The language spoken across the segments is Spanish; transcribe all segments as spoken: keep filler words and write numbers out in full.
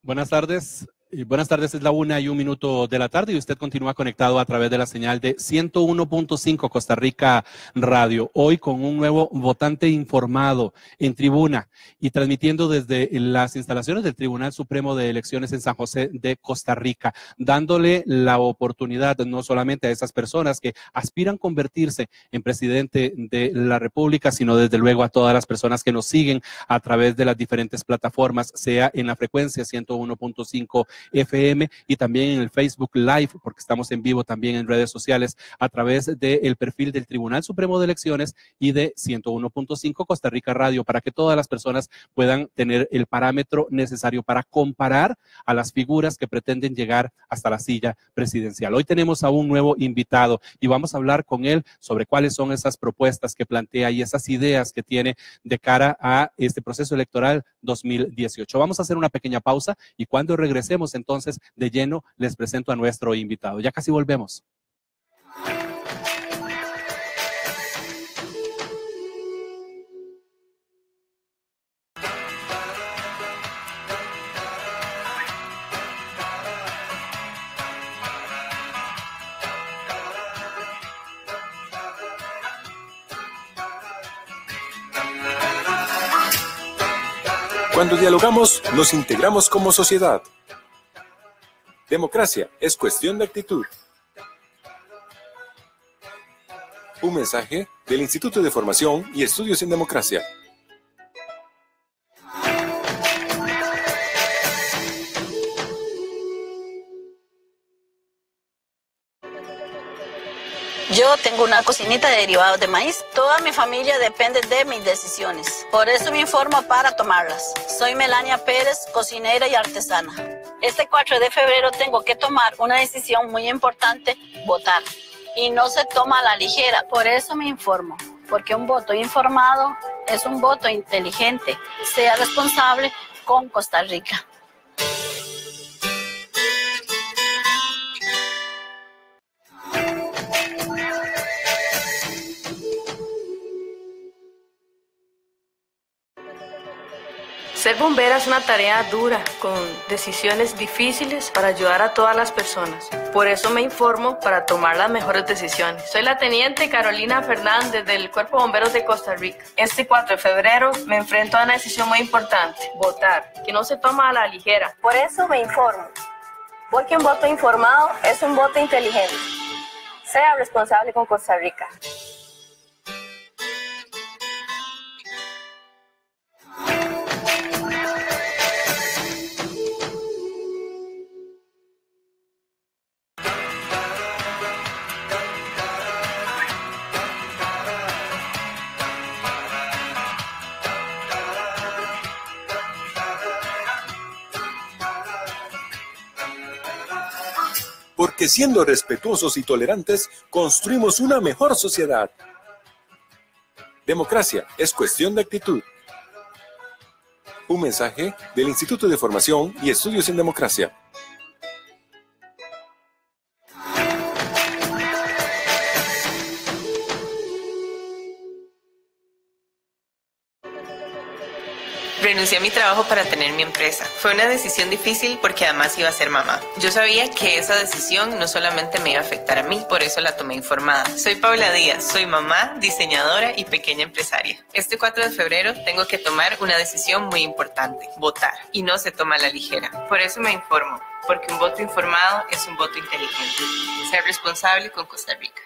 Buenas tardes. Y buenas tardes, es la una y un minuto de la tarde y usted continúa conectado a través de la señal de ciento uno punto cinco Costa Rica Radio. Hoy con un nuevo votante informado en tribuna y transmitiendo desde las instalaciones del Tribunal Supremo de Elecciones en San José de Costa Rica, dándole la oportunidad no solamente a esas personas que aspiran convertirse en presidente de la República, sino desde luego a todas las personas que nos siguen a través de las diferentes plataformas, sea en la frecuencia ciento uno punto cinco F M y también en el Facebook Live, porque estamos en vivo también en redes sociales a través del perfil del Tribunal Supremo de Elecciones y de ciento uno punto cinco Costa Rica Radio, para que todas las personas puedan tener el parámetro necesario para comparar a las figuras que pretenden llegar hasta la silla presidencial. Hoy tenemos a un nuevo invitado y vamos a hablar con él sobre cuáles son esas propuestas que plantea y esas ideas que tiene de cara a este proceso electoral dos mil dieciocho. Vamos a hacer una pequeña pausa y cuando regresemos entonces de lleno les presento a nuestro invitado. Ya casi volvemos. Cuando dialogamos, nos integramos como sociedad. Democracia es cuestión de actitud. Un mensaje del Instituto de Formación y Estudios en Democracia. Yo tengo una cocinita de derivados de maíz. Toda mi familia depende de mis decisiones. Por eso me informo para tomarlas. Soy Melania Pérez, cocinera y artesana. Este cuatro de febrero tengo que tomar una decisión muy importante, votar. Y no se toma a la ligera. Por eso me informo. Porque un voto informado es un voto inteligente. Sea responsable con Costa Rica. Ser bombera es una tarea dura, con decisiones difíciles para ayudar a todas las personas. Por eso me informo para tomar las mejores decisiones. Soy la teniente Carolina Fernández del Cuerpo de Bomberos de Costa Rica. Este cuatro de febrero me enfrento a una decisión muy importante, votar, que no se toma a la ligera. Por eso me informo, porque un voto informado es un voto inteligente. Sea responsable con Costa Rica. Porque siendo respetuosos y tolerantes, construimos una mejor sociedad. Democracia es cuestión de actitud. Un mensaje del Instituto de Formación y Estudios en Democracia. Renuncié a mi trabajo para tener mi empresa. Fue una decisión difícil porque además iba a ser mamá. Yo sabía que esa decisión no solamente me iba a afectar a mí, por eso la tomé informada. Soy Paula Díaz, soy mamá, diseñadora y pequeña empresaria. Este cuatro de febrero tengo que tomar una decisión muy importante, votar, y no se toma a la ligera. Por eso me informo, porque un voto informado es un voto inteligente. Ser responsable con Costa Rica.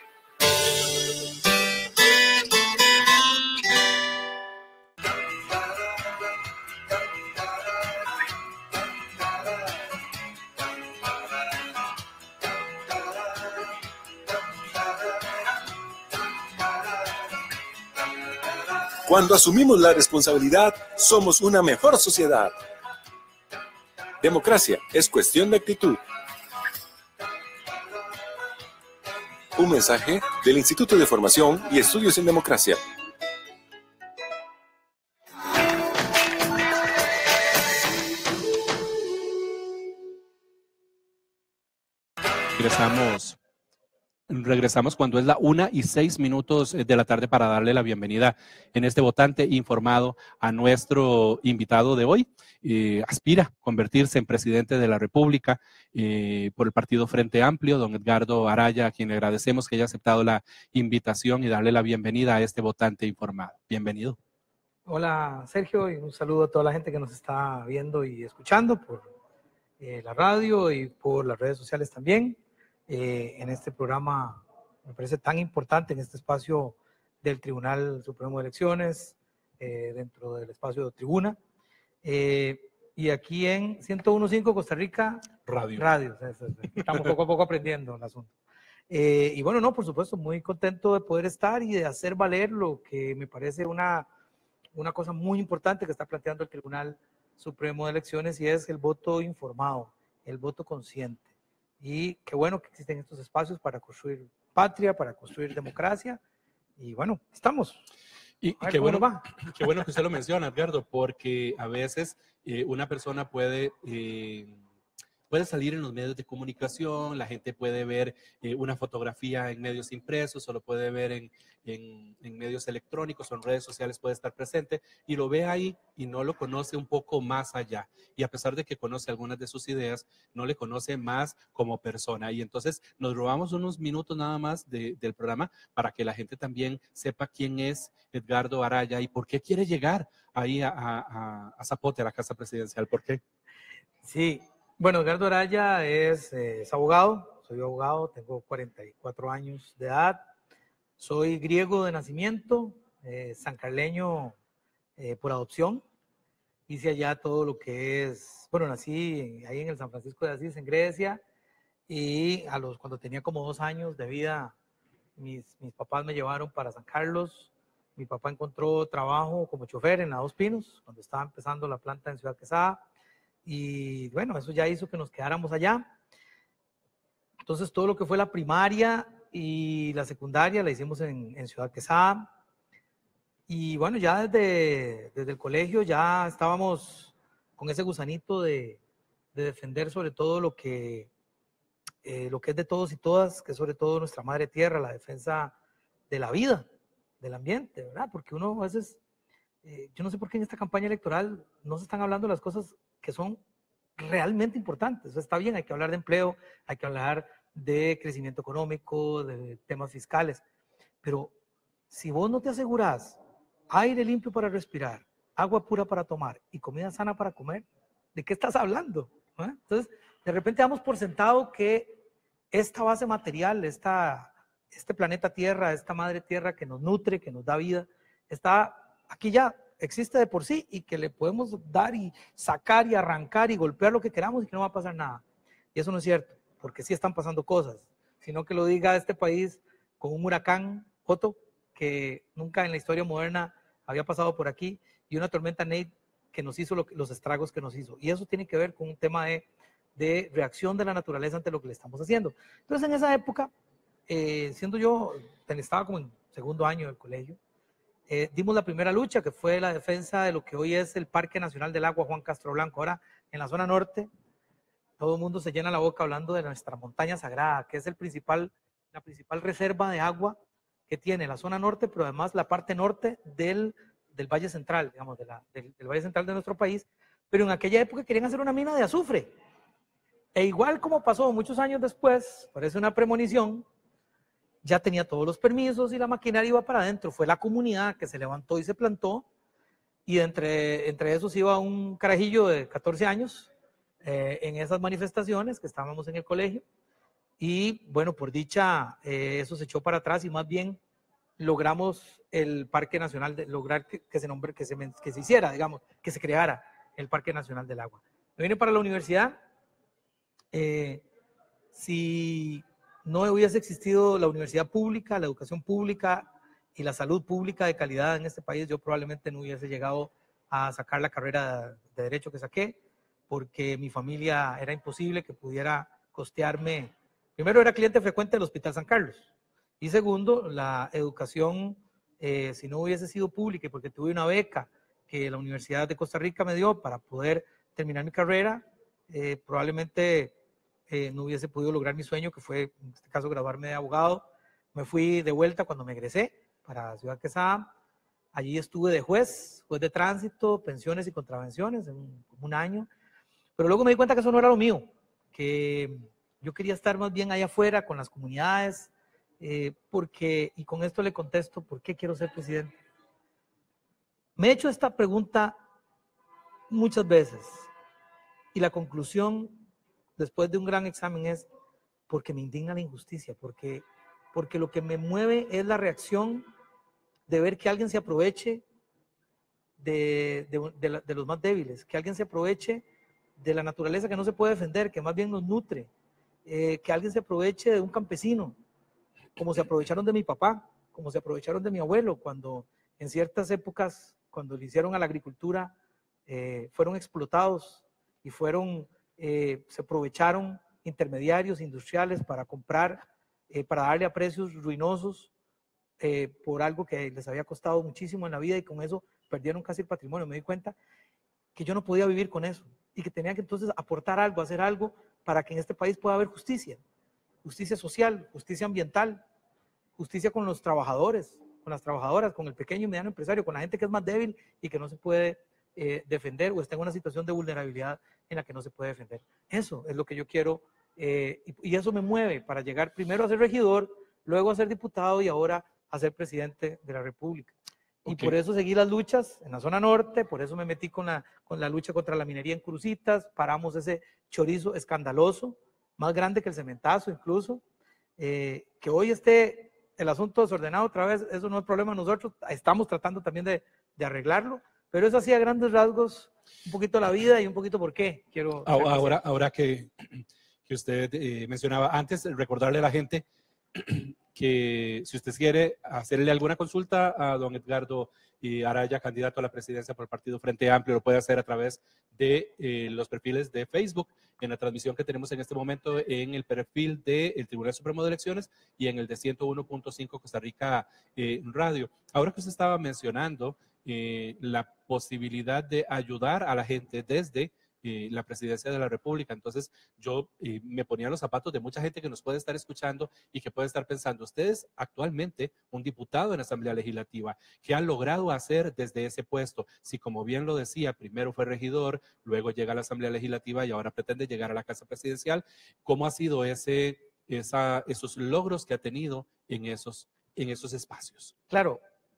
Cuando asumimos la responsabilidad, somos una mejor sociedad. Democracia es cuestión de actitud. Un mensaje del Instituto de Formación y Estudios en Democracia. Regresamos regresamos cuando es la una y seis minutos de la tarde para darle la bienvenida en este votante informado a nuestro invitado de hoy. Eh, aspira a convertirse en presidente de la República eh, por el partido Frente Amplio, don Edgardo Araya, a quien le agradecemos que haya aceptado la invitación y darle la bienvenida a este votante informado. Bienvenido. Hola Sergio, y un saludo a toda la gente que nos está viendo y escuchando por eh, la radio y por las redes sociales también. Eh, en este programa me parece tan importante, en este espacio del Tribunal Supremo de Elecciones, eh, dentro del espacio de tribuna, eh, y aquí en ciento uno punto cinco Costa Rica Radio. Radio. Estamos poco a poco aprendiendo el asunto. Eh, y bueno, no, por supuesto, muy contento de poder estar y de hacer valer lo que me parece una, una cosa muy importante que está planteando el Tribunal Supremo de Elecciones, y es el voto informado, el voto consciente. Y qué bueno que existen estos espacios para construir patria, para construir democracia. Y bueno, estamos. Y, y qué, bueno, va. qué bueno que usted lo menciona, Edgardo, porque a veces eh, una persona puede, eh, puede salir en los medios de comunicación, la gente puede ver eh, una fotografía en medios impresos, o lo puede ver en, en, en medios electrónicos o en redes sociales, puede estar presente, y lo ve ahí y no lo conoce un poco más allá. Y a pesar de que conoce algunas de sus ideas, no le conoce más como persona. Y entonces nos robamos unos minutos nada más de, del programa para que la gente también sepa quién es Edgardo Araya y por qué quiere llegar ahí a, a, a Zapote, a la Casa Presidencial. ¿Por qué? Sí, bueno, Edgardo Araya es, eh, es abogado, soy abogado, tengo cuarenta y cuatro años de edad, soy griego de nacimiento, eh, sancarleño eh, por adopción. Hice allá todo lo que es, bueno, nací ahí en el San Francisco de Asís, en Grecia, y a los, cuando tenía como dos años de vida, mis, mis papás me llevaron para San Carlos. Mi papá encontró trabajo como chofer en la Dos Pinos, cuando estaba empezando la planta en Ciudad Quesada, y bueno, eso ya hizo que nos quedáramos allá. Entonces todo lo que fue la primaria y la secundaria la hicimos en, en Ciudad Quesada. Y bueno, ya desde, desde el colegio ya estábamos con ese gusanito de, de defender sobre todo lo que, eh, lo que es de todos y todas, que es sobre todo nuestra madre tierra, la defensa de la vida, del ambiente, ¿verdad? Porque uno a veces, eh, yo no sé por qué en esta campaña electoral no se están hablando de las cosas que son realmente importantes. O sea, está bien, hay que hablar de empleo, hay que hablar de crecimiento económico, de temas fiscales, pero si vos no te aseguras aire limpio para respirar, agua pura para tomar y comida sana para comer, ¿de qué estás hablando? ¿Eh? Entonces, de repente damos por sentado que esta base material, esta, este planeta Tierra, esta madre Tierra que nos nutre, que nos da vida, está aquí ya, existe de por sí, y que le podemos dar y sacar y arrancar y golpear lo que queramos y que no va a pasar nada. Y eso no es cierto, porque sí están pasando cosas, sino que lo diga este país con un huracán, Otto, que nunca en la historia moderna había pasado por aquí, y una tormenta Nate que nos hizo lo, los estragos que nos hizo. Y eso tiene que ver con un tema de, de reacción de la naturaleza ante lo que le estamos haciendo. Entonces, en esa época, eh, siendo yo, estaba como en segundo año del colegio, eh, dimos la primera lucha, que fue la defensa de lo que hoy es el Parque Nacional del Agua Juan Castro Blanco. Ahora, en la zona norte, todo el mundo se llena la boca hablando de nuestra montaña sagrada, que es el principal, la principal reserva de agua que tiene la zona norte, pero además la parte norte del, del Valle Central, digamos, de la, del, del Valle Central de nuestro país. Pero en aquella época querían hacer una mina de azufre. E igual como pasó muchos años después, parece una premonición, ya tenía todos los permisos y la maquinaria iba para adentro. Fue la comunidad que se levantó y se plantó, y entre, entre esos iba un carajillo de catorce años eh, en esas manifestaciones que estábamos en el colegio. Y bueno, por dicha, eh, eso se echó para atrás y más bien logramos el Parque Nacional, de, lograr que, que, se nombre, que, se, que se hiciera, digamos, que se creara el Parque Nacional del Agua. Me vine para la universidad. Eh, si no hubiese existido la universidad pública, la educación pública y la salud pública de calidad en este país, yo probablemente no hubiese llegado a sacar la carrera de Derecho que saqué, porque mi familia era imposible que pudiera costearme. Primero, era cliente frecuente del Hospital San Carlos. Y segundo, la educación, eh, si no hubiese sido pública, porque tuve una beca que la Universidad de Costa Rica me dio para poder terminar mi carrera, eh, probablemente eh, no hubiese podido lograr mi sueño, que fue, en este caso, graduarme de abogado. Me fui de vuelta cuando me egresé para Ciudad Quesada. Allí estuve de juez, juez de tránsito, pensiones y contravenciones en un, un año. Pero luego me di cuenta que eso no era lo mío, que yo quería estar más bien allá afuera con las comunidades, eh, porque, y con esto le contesto, ¿por qué quiero ser presidente? Me he hecho esta pregunta muchas veces y la conclusión después de un gran examen es porque me indigna la injusticia, porque, porque lo que me mueve es la reacción de ver que alguien se aproveche de, de, de, la, de los más débiles, que alguien se aproveche de la naturaleza que no se puede defender, que más bien nos nutre, eh, que alguien se aproveche de un campesino, como se aprovecharon de mi papá, como se aprovecharon de mi abuelo, cuando en ciertas épocas, cuando le hicieron a la agricultura, eh, fueron explotados y fueron, eh, se aprovecharon intermediarios industriales para comprar, eh, para darle a precios ruinosos, Eh, por algo que les había costado muchísimo en la vida y con eso perdieron casi el patrimonio. Me di cuenta que yo no podía vivir con eso y que tenía que entonces aportar algo, hacer algo para que en este país pueda haber justicia, justicia social, justicia ambiental, justicia con los trabajadores, con las trabajadoras, con el pequeño y mediano empresario, con la gente que es más débil y que no se puede eh, defender o está en una situación de vulnerabilidad en la que no se puede defender. Eso es lo que yo quiero eh, y, y eso me mueve para llegar primero a ser regidor, luego a ser diputado y ahora a ser presidente de la República. Y okay. Por eso seguí las luchas en la zona norte, por eso me metí con la, con la lucha contra la minería en Cruzitas, paramos ese chorizo escandaloso, más grande que el cementazo incluso, eh, que hoy esté el asunto desordenado otra vez, eso no es problema de nosotros, estamos tratando también de, de arreglarlo, pero eso hacía grandes rasgos, un poquito la vida y un poquito por qué. Quiero ahora, ahora que, que usted eh, mencionaba, antes recordarle a la gente que si usted quiere hacerle alguna consulta a don Edgardo Araya, candidato a la presidencia por el Partido Frente Amplio, lo puede hacer a través de eh, los perfiles de Facebook, en la transmisión que tenemos en este momento en el perfil del Tribunal Supremo de Elecciones y en el de ciento uno punto cinco Costa Rica eh, Radio. Ahora que usted estaba mencionando eh, la posibilidad de ayudar a la gente desde Eh, la presidencia de la República, entonces yo eh, me ponía los zapatos de mucha gente que nos puede estar escuchando y que puede estar pensando, ustedes actualmente un diputado en la Asamblea Legislativa, ¿qué han logrado hacer desde ese puesto? Si como bien lo decía, primero fue regidor, luego llega a la Asamblea Legislativa y ahora pretende llegar a la Casa Presidencial, ¿cómo ha sido ese, esa, esos logros que ha tenido en esos, en esos espacios? Claro,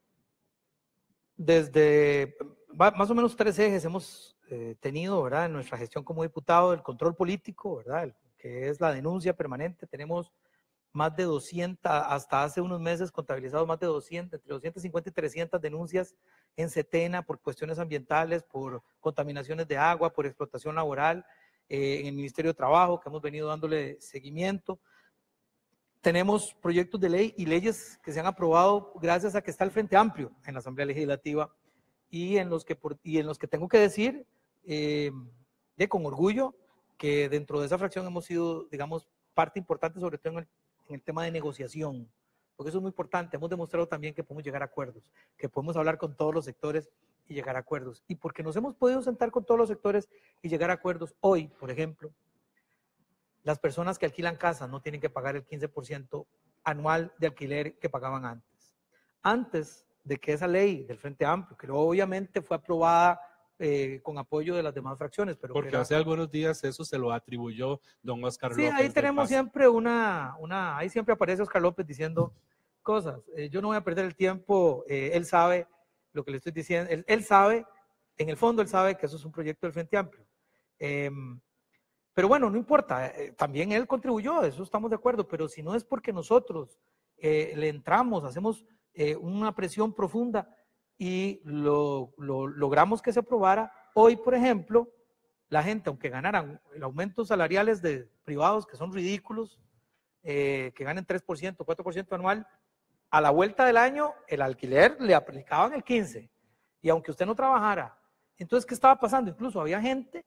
desde más o menos tres ejes hemos Eh, tenido, ¿verdad? En nuestra gestión como diputado, el control político, ¿verdad? El, que es la denuncia permanente. Tenemos más de doscientas, hasta hace unos meses contabilizados más de doscientas, entre doscientas cincuenta y trescientas denuncias en Setena por cuestiones ambientales, por contaminaciones de agua, por explotación laboral, eh, en el Ministerio de Trabajo, que hemos venido dándole seguimiento. Tenemos proyectos de ley y leyes que se han aprobado gracias a que está el Frente Amplio en la Asamblea Legislativa y en los que, por, y en los que tengo que decir eh, de, con orgullo que dentro de esa fracción hemos sido, digamos, parte importante, sobre todo en el, en el tema de negociación, porque eso es muy importante. Hemos demostrado también que podemos llegar a acuerdos, que podemos hablar con todos los sectores y llegar a acuerdos. Y porque nos hemos podido sentar con todos los sectores y llegar a acuerdos, hoy, por ejemplo, las personas que alquilan casas no tienen que pagar el quince por ciento anual de alquiler que pagaban antes. Antes de que esa ley del Frente Amplio, que obviamente fue aprobada eh, con apoyo de las demás fracciones. Pero Porque era, hace algunos días eso se lo atribuyó don Oscar sí, López. Sí, ahí tenemos siempre una, una, ahí siempre aparece Oscar López diciendo cosas. Eh, yo no voy a perder el tiempo, eh, él sabe lo que le estoy diciendo, él, él sabe, en el fondo él sabe que eso es un proyecto del Frente Amplio. Eh, pero bueno, no importa, eh, también él contribuyó, eso estamos de acuerdo, pero si no es porque nosotros eh, le entramos, hacemos Eh, una presión profunda y lo, lo, logramos que se aprobara. Hoy, por ejemplo, la gente, aunque ganaran el aumento salariales de privados, que son ridículos, eh, que ganen tres por ciento, cuatro por ciento anual, a la vuelta del año el alquiler le aplicaban el quince por ciento. Y aunque usted no trabajara, entonces, ¿qué estaba pasando? Incluso había gente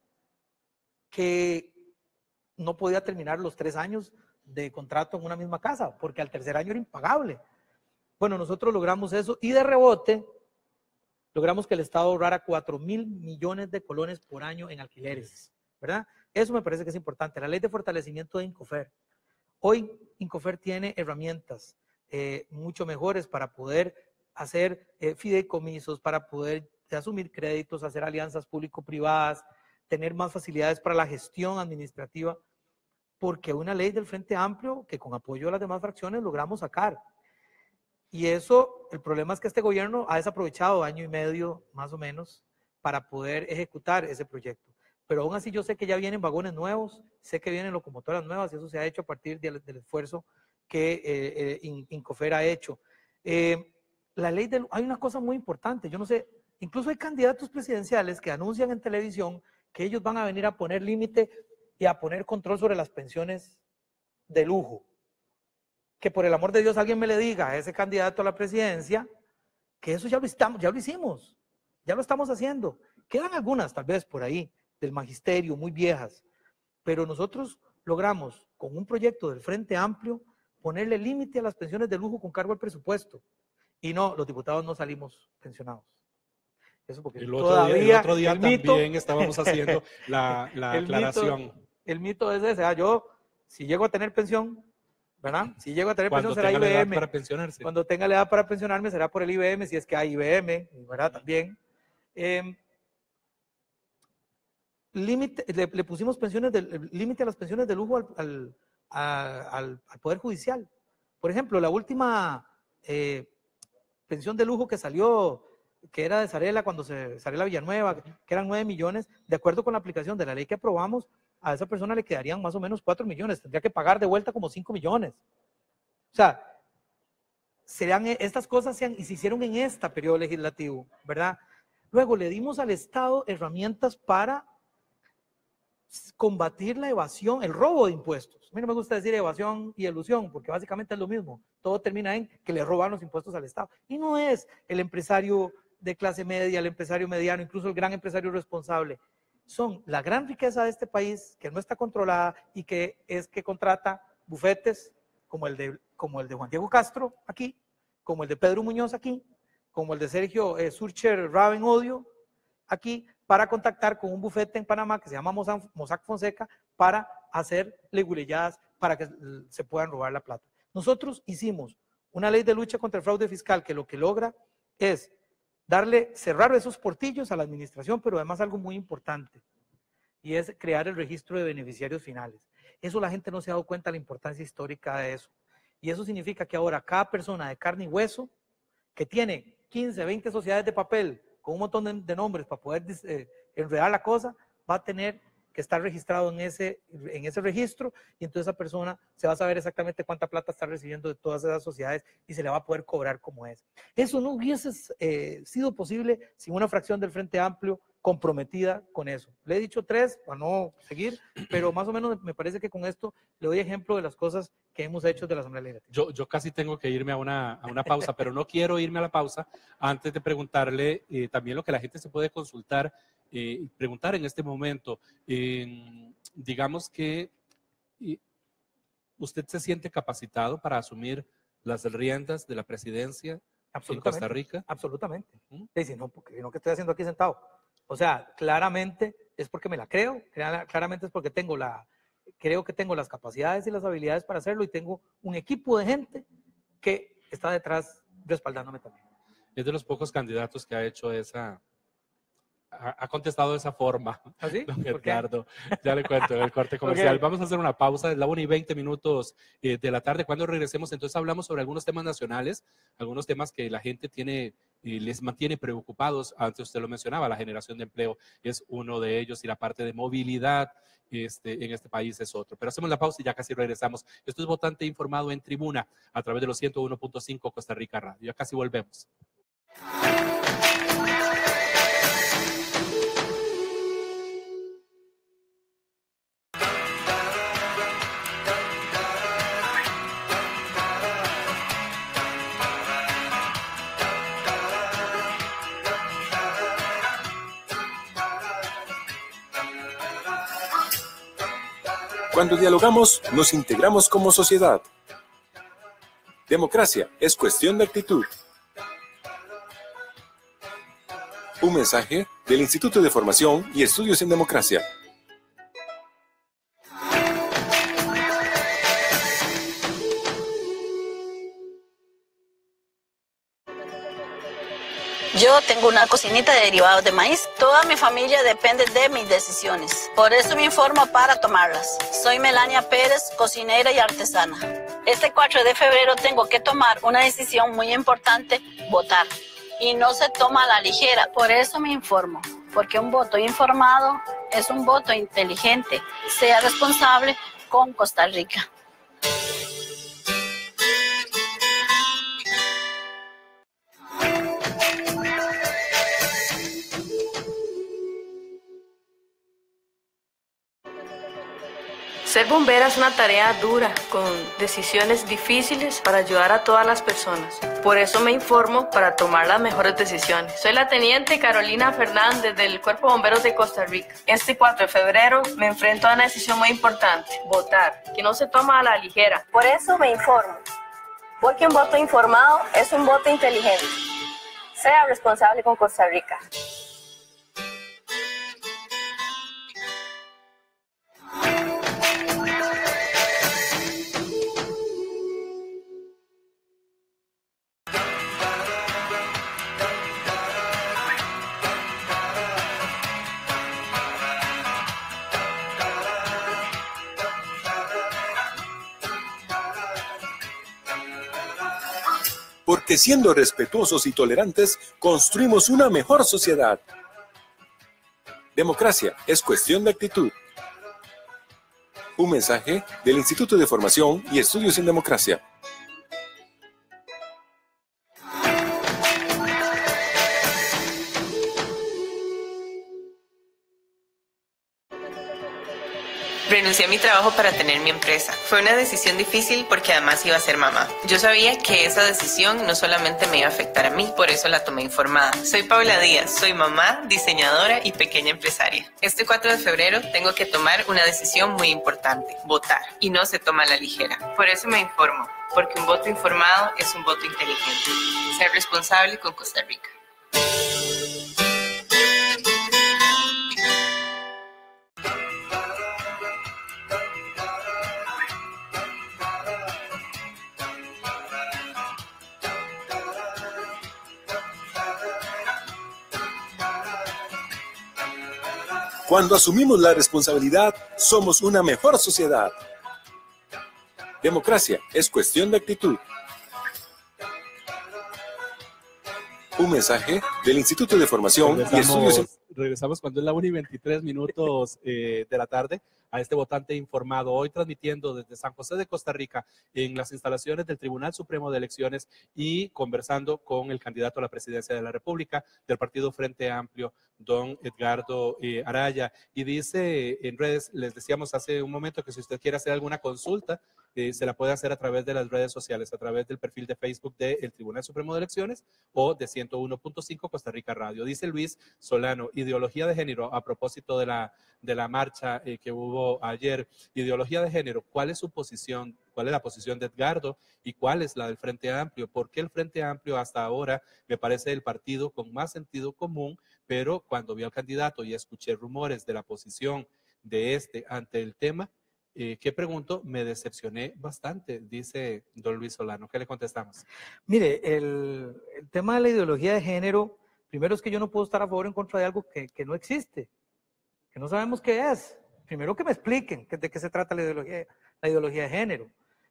que no podía terminar los tres años de contrato en una misma casa, porque al tercer año era impagable. Bueno, nosotros logramos eso y de rebote logramos que el Estado ahorrara cuatro mil millones de colones por año en alquileres, ¿verdad? Eso me parece que es importante. La ley de fortalecimiento de Incofer. Hoy Incofer tiene herramientas eh, mucho mejores para poder hacer eh, fideicomisos, para poder asumir créditos, hacer alianzas público-privadas, tener más facilidades para la gestión administrativa, porque una ley del Frente Amplio que con apoyo de las demás fracciones logramos sacar. Y eso, el problema es que este gobierno ha desaprovechado año y medio más o menos para poder ejecutar ese proyecto. Pero aún así yo sé que ya vienen vagones nuevos, sé que vienen locomotoras nuevas y eso se ha hecho a partir del, del esfuerzo que eh, eh, Incofer ha hecho. Eh, la ley del, hay una cosa muy importante, yo no sé, incluso hay candidatos presidenciales que anuncian en televisión que ellos van a venir a poner límite y a poner control sobre las pensiones de lujo. Que por el amor de Dios alguien me le diga a ese candidato a la presidencia que eso ya lo, estamos, ya lo hicimos, ya lo estamos haciendo. Quedan algunas tal vez por ahí del magisterio, muy viejas, pero nosotros logramos con un proyecto del Frente Amplio ponerle límite a las pensiones de lujo con cargo al presupuesto. Y no, los diputados no salimos pensionados. Eso porque el otro todavía día, el otro día el también mito, estábamos haciendo la, la el aclaración. Mito, el mito es ese, ¿ah? Yo, si llego a tener pensión, ¿verdad? Si llego a tener Cuando pensión será tenga la edad I B M. para pensionarse. Cuando tenga la edad para pensionarme será por el I B M, si es que hay I B M, ¿verdad? También. Eh, límite, le, le pusimos pensiones del límite a las pensiones de lujo al, al, a, al, al Poder Judicial. Por ejemplo, la última eh, pensión de lujo que salió, que era de Sarela cuando se Sarela Villanueva, que eran nueve millones, de acuerdo con la aplicación de la ley que aprobamos, a esa persona le quedarían más o menos cuatro millones, tendría que pagar de vuelta como cinco millones. O sea, serían, estas cosas se, han, y se hicieron en este periodo legislativo, ¿verdad? Luego le dimos al Estado herramientas para combatir la evasión, el robo de impuestos. A mí no me gusta decir evasión y elusión, porque básicamente es lo mismo. Todo termina en que le roban los impuestos al Estado. Y no es el empresario de clase media, el empresario mediano, incluso el gran empresario responsable. Son la gran riqueza de este país, que no está controlada y que es que contrata bufetes como el de, como el de Juan Diego Castro aquí, como el de Pedro Muñoz aquí, como el de Sergio eh, Surcher Raven Odio aquí, para contactar con un bufete en Panamá que se llama Mossack Fonseca para hacer leguleyadas para que se puedan robar la plata. Nosotros hicimos una ley de lucha contra el fraude fiscal que lo que logra es darle, cerrar esos portillos a la administración, pero además algo muy importante, y es crear el registro de beneficiarios finales. Eso la gente no se ha dado cuenta de la importancia histórica de eso. Y eso significa que ahora cada persona de carne y hueso que tiene quince, veinte sociedades de papel con un montón de, de nombres para poder eh, enredar la cosa, va a tener que estar registrado en ese, en ese registro, y entonces esa persona se va a saber exactamente cuánta plata está recibiendo de todas esas sociedades y se le va a poder cobrar como es. Eso no hubiese eh, sido posible sin una fracción del Frente Amplio comprometida con eso. Le he dicho tres para no seguir, pero más o menos me parece que con esto le doy ejemplo de las cosas que hemos hecho de la Asamblea Legislativa. Yo, yo casi tengo que irme a una, a una pausa, pero no quiero irme a la pausa antes de preguntarle eh, también lo que la gente se puede consultar y eh, preguntar en este momento. Eh, digamos que eh, usted se siente capacitado para asumir las riendas de la presidencia en Costa Rica. Absolutamente. ¿Mm? Y si no, porque no, ¿qué estoy haciendo aquí sentado? O sea, claramente es porque me la creo, claramente es porque tengo la, creo que tengo las capacidades y las habilidades para hacerlo, y tengo un equipo de gente que está detrás respaldándome también. Es de los pocos candidatos que ha hecho esa, ha, ha contestado de esa forma. ¿Ah, sí? Don Edgardo, ya le cuento el corte comercial. Okay. Vamos a hacer una pausa, es la una y veinte minutos eh, de la tarde. Cuando regresemos, entonces hablamos sobre algunos temas nacionales, algunos temas que la gente tiene y les mantiene preocupados. Antes usted lo mencionaba, la generación de empleo es uno de ellos y la parte de movilidad este, en este país es otro. Pero hacemos la pausa y ya casi regresamos. Esto es Votante Informado en Tribuna a través de los ciento uno punto cinco Costa Rica Radio. Ya casi volvemos. Cuando dialogamos, nos integramos como sociedad. Democracia es cuestión de actitud. Un mensaje del Instituto de Formación y Estudios en Democracia. Yo tengo una cocinita de derivados de maíz. Toda mi familia depende de mis decisiones. Por eso me informo para tomarlas. Soy Melania Pérez, cocinera y artesana. Este cuatro de febrero tengo que tomar una decisión muy importante, votar. Y no se toma a la ligera. Por eso me informo. Porque un voto informado es un voto inteligente. Sea responsable con Costa Rica. Ser bombera es una tarea dura, con decisiones difíciles para ayudar a todas las personas. Por eso me informo para tomar las mejores decisiones. Soy la teniente Carolina Fernández del Cuerpo de Bomberos de Costa Rica. Este cuatro de febrero me enfrento a una decisión muy importante, votar, que no se toma a la ligera. Por eso me informo. Porque un voto informado es un voto inteligente. Sea responsable con Costa Rica. Porque siendo respetuosos y tolerantes, construimos una mejor sociedad. Democracia es cuestión de actitud. Un mensaje del Instituto de Formación y Estudios en Democracia. Renuncié a mi trabajo para tener mi empresa. Fue una decisión difícil porque además iba a ser mamá. Yo sabía que esa decisión no solamente me iba a afectar a mí, por eso la tomé informada. Soy Paula Díaz, soy mamá, diseñadora y pequeña empresaria. Este cuatro de febrero tengo que tomar una decisión muy importante, votar, y no se toma a la ligera. Por eso me informo, porque un voto informado es un voto inteligente. Ser responsable con Costa Rica. Cuando asumimos la responsabilidad, somos una mejor sociedad. Democracia es cuestión de actitud. Un mensaje del Instituto de Formación y Estudios en... Regresamos cuando es la una y veintitrés minutos eh, de la tarde a este votante informado, hoy transmitiendo desde San José de Costa Rica en las instalaciones del Tribunal Supremo de Elecciones y conversando con el candidato a la presidencia de la República del Partido Frente Amplio, don Edgardo eh, Araya. Y dice en redes, les decíamos hace un momento que si usted quiere hacer alguna consulta, eh, se la puede hacer a través de las redes sociales, a través del perfil de Facebook del Tribunal Supremo de Elecciones o de ciento uno punto cinco Costa Rica Radio. Dice Luis Solano, ideología de género, a propósito de la, de la marcha eh, que hubo ayer, ideología de género, ¿cuál es su posición? ¿Cuál es la posición de Edgardo y cuál es la del Frente Amplio? ¿Por qué el Frente Amplio hasta ahora me parece el partido con más sentido común, pero cuando vi al candidato y escuché rumores de la posición de este ante el tema, eh, ¿qué pregunto? Me decepcioné bastante, dice don Luis Solano. ¿Qué le contestamos? Mire, el, el tema de la ideología de género, primero es que yo no puedo estar a favor o en contra de algo que, que no existe, que no sabemos qué es. Primero que me expliquen de qué se trata la ideología, la ideología de género.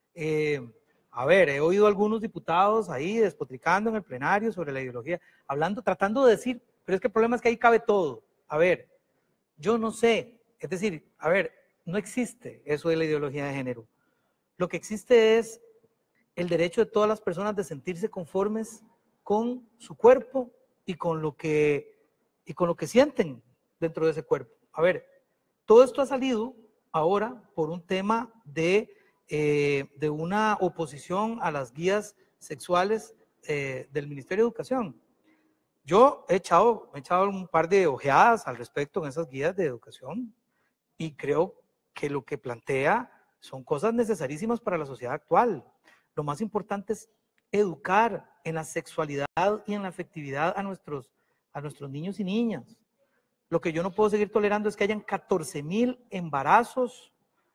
Eh, a ver, he oído a algunos diputados ahí despotricando en el plenario sobre la ideología, hablando, tratando de decir, pero es que el problema es que ahí cabe todo. A ver, yo no sé, es decir, a ver, no existe eso de la ideología de género. Lo que existe es el derecho de todas las personas de sentirse conformes con su cuerpo y con lo que, y con lo que sienten dentro de ese cuerpo. A ver, todo esto ha salido ahora por un tema de, eh, de una oposición a las guías sexuales eh, del Ministerio de Educación. Yo he echado, he echado un par de ojeadas al respecto en esas guías de educación y creo que lo que plantea son cosas necesarísimas para la sociedad actual. Lo más importante es educar en la sexualidad y en la afectividad a nuestros, a nuestros niños y niñas. Lo que yo no puedo seguir tolerando es que hayan catorce mil embarazos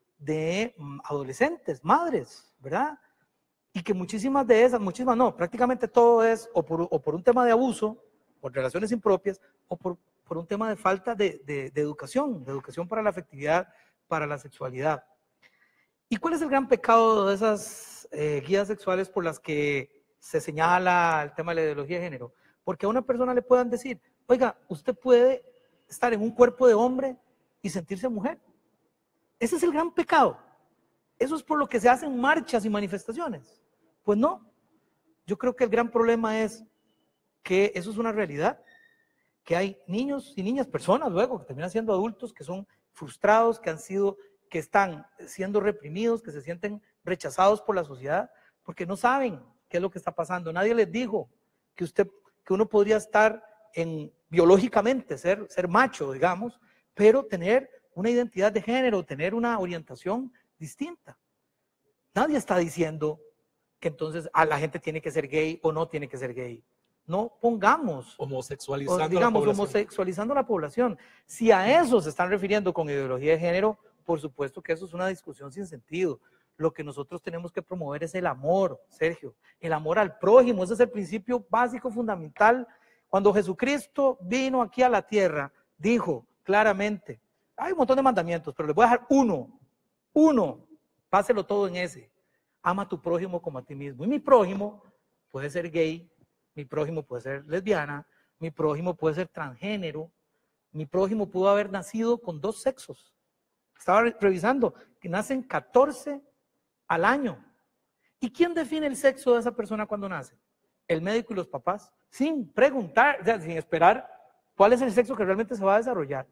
de adolescentes, madres, ¿verdad? Y que muchísimas de esas, muchísimas no, prácticamente todo es o por, o por un tema de abuso por relaciones impropias o por, por un tema de falta de, de, de educación, de educación para la afectividad, para la sexualidad. ¿Y cuál es el gran pecado de esas eh, guías sexuales por las que se señala el tema de la ideología de género? Porque a una persona le puedan decir, oiga, usted puede estar en un cuerpo de hombre y sentirse mujer. Ese es el gran pecado. Eso es por lo que se hacen marchas y manifestaciones. Pues no. Yo creo que el gran problema es que eso es una realidad, que hay niños y niñas, personas luego, que terminan siendo adultos, que son frustrados, que han sido, que están siendo reprimidos, que se sienten rechazados por la sociedad, porque no saben qué es lo que está pasando. Nadie les dijo que usted, que uno podría estar en, biológicamente, ser, ser macho, digamos, pero tener una identidad de género, tener una orientación distinta. Nadie está diciendo que entonces a la gente tiene que ser gay o no tiene que ser gay. No pongamos homosexualizando, o, digamos, la población. homosexualizando la población. Si a eso se están refiriendo con ideología de género, por supuesto que eso es una discusión sin sentido. Lo que nosotros tenemos que promover es el amor, Sergio, el amor al prójimo. Ese es el principio básico, fundamental. Cuando Jesucristo vino aquí a la tierra, dijo claramente, hay un montón de mandamientos, pero les voy a dejar uno, uno, páselo todo en ese. Ama a tu prójimo como a ti mismo. Y mi prójimo puede ser gay, mi prójimo puede ser lesbiana, mi prójimo puede ser transgénero, mi prójimo pudo haber nacido con dos sexos. Estaba revisando que nacen catorce al año. ¿Y quién define el sexo de esa persona cuando nace? El médico y los papás, sin preguntar, o sea, sin esperar cuál es el sexo que realmente se va a desarrollar.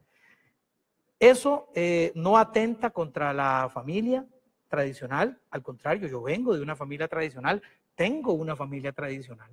Eso eh, no atenta contra la familia tradicional, al contrario, yo vengo de una familia tradicional, tengo una familia tradicional.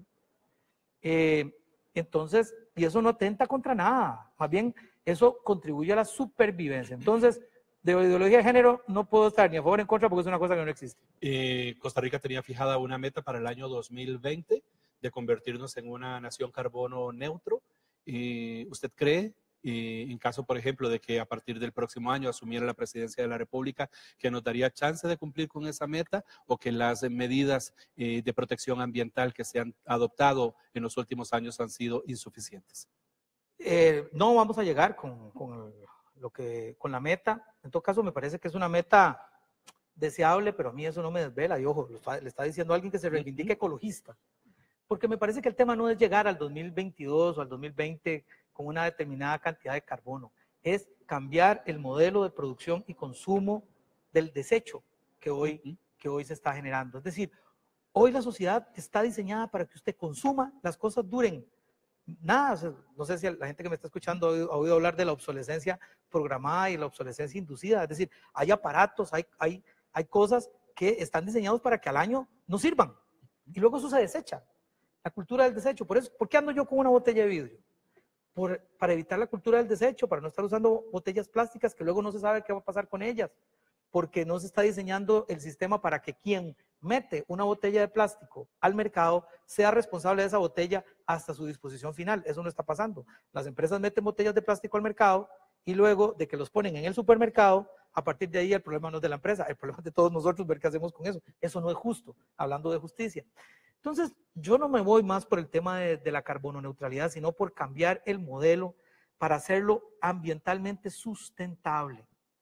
Eh, entonces, y eso no atenta contra nada, más bien eso contribuye a la supervivencia. Entonces, de ideología de género no puedo estar ni a favor ni en contra porque es una cosa que no existe. Eh, Costa Rica tenía fijada una meta para el año dos mil veinte de convertirnos en una nación carbono neutro. Eh, ¿Usted cree, eh, en caso, por ejemplo, de que a partir del próximo año asumiera la presidencia de la República, que nos daría chance de cumplir con esa meta o que las medidas eh, de protección ambiental que se han adoptado en los últimos años han sido insuficientes? Eh, no vamos a llegar con, con, el, lo que, con la meta. En todo caso, me parece que es una meta deseable, pero a mí eso no me desvela. Y ojo, lo está, le está diciendo alguien que se reivindica ecologista. Porque me parece que el tema no es llegar al dos mil veintidós o al dos mil veinte con una determinada cantidad de carbono. Es cambiar el modelo de producción y consumo del desecho que hoy, uh-huh. que hoy se está generando. Es decir, hoy la sociedad está diseñada para que usted consuma, las cosas duren. Nada, o sea, no sé si la gente que me está escuchando ha oído, ha oído hablar de la obsolescencia programada y la obsolescencia inducida. Es decir, hay aparatos, hay, hay, hay cosas que están diseñados para que al año no sirvan. Y luego eso se desecha. La cultura del desecho. Por eso, ¿por qué ando yo con una botella de vidrio? Por, para evitar la cultura del desecho, para no estar usando botellas plásticas que luego no se sabe qué va a pasar con ellas, porque no se está diseñando el sistema para que quien mete una botella de plástico al mercado sea responsable de esa botella hasta su disposición final. Eso no está pasando. Las empresas meten botellas de plástico al mercado y luego de que los ponen en el supermercado, a partir de ahí el problema no es de la empresa, el problema es de todos nosotros ver qué hacemos con eso. Eso no es justo, hablando de justicia. Entonces, yo no me voy más por el tema de, de la carbono neutralidad, sino por cambiar el modelo para hacerlo ambientalmente sustentable.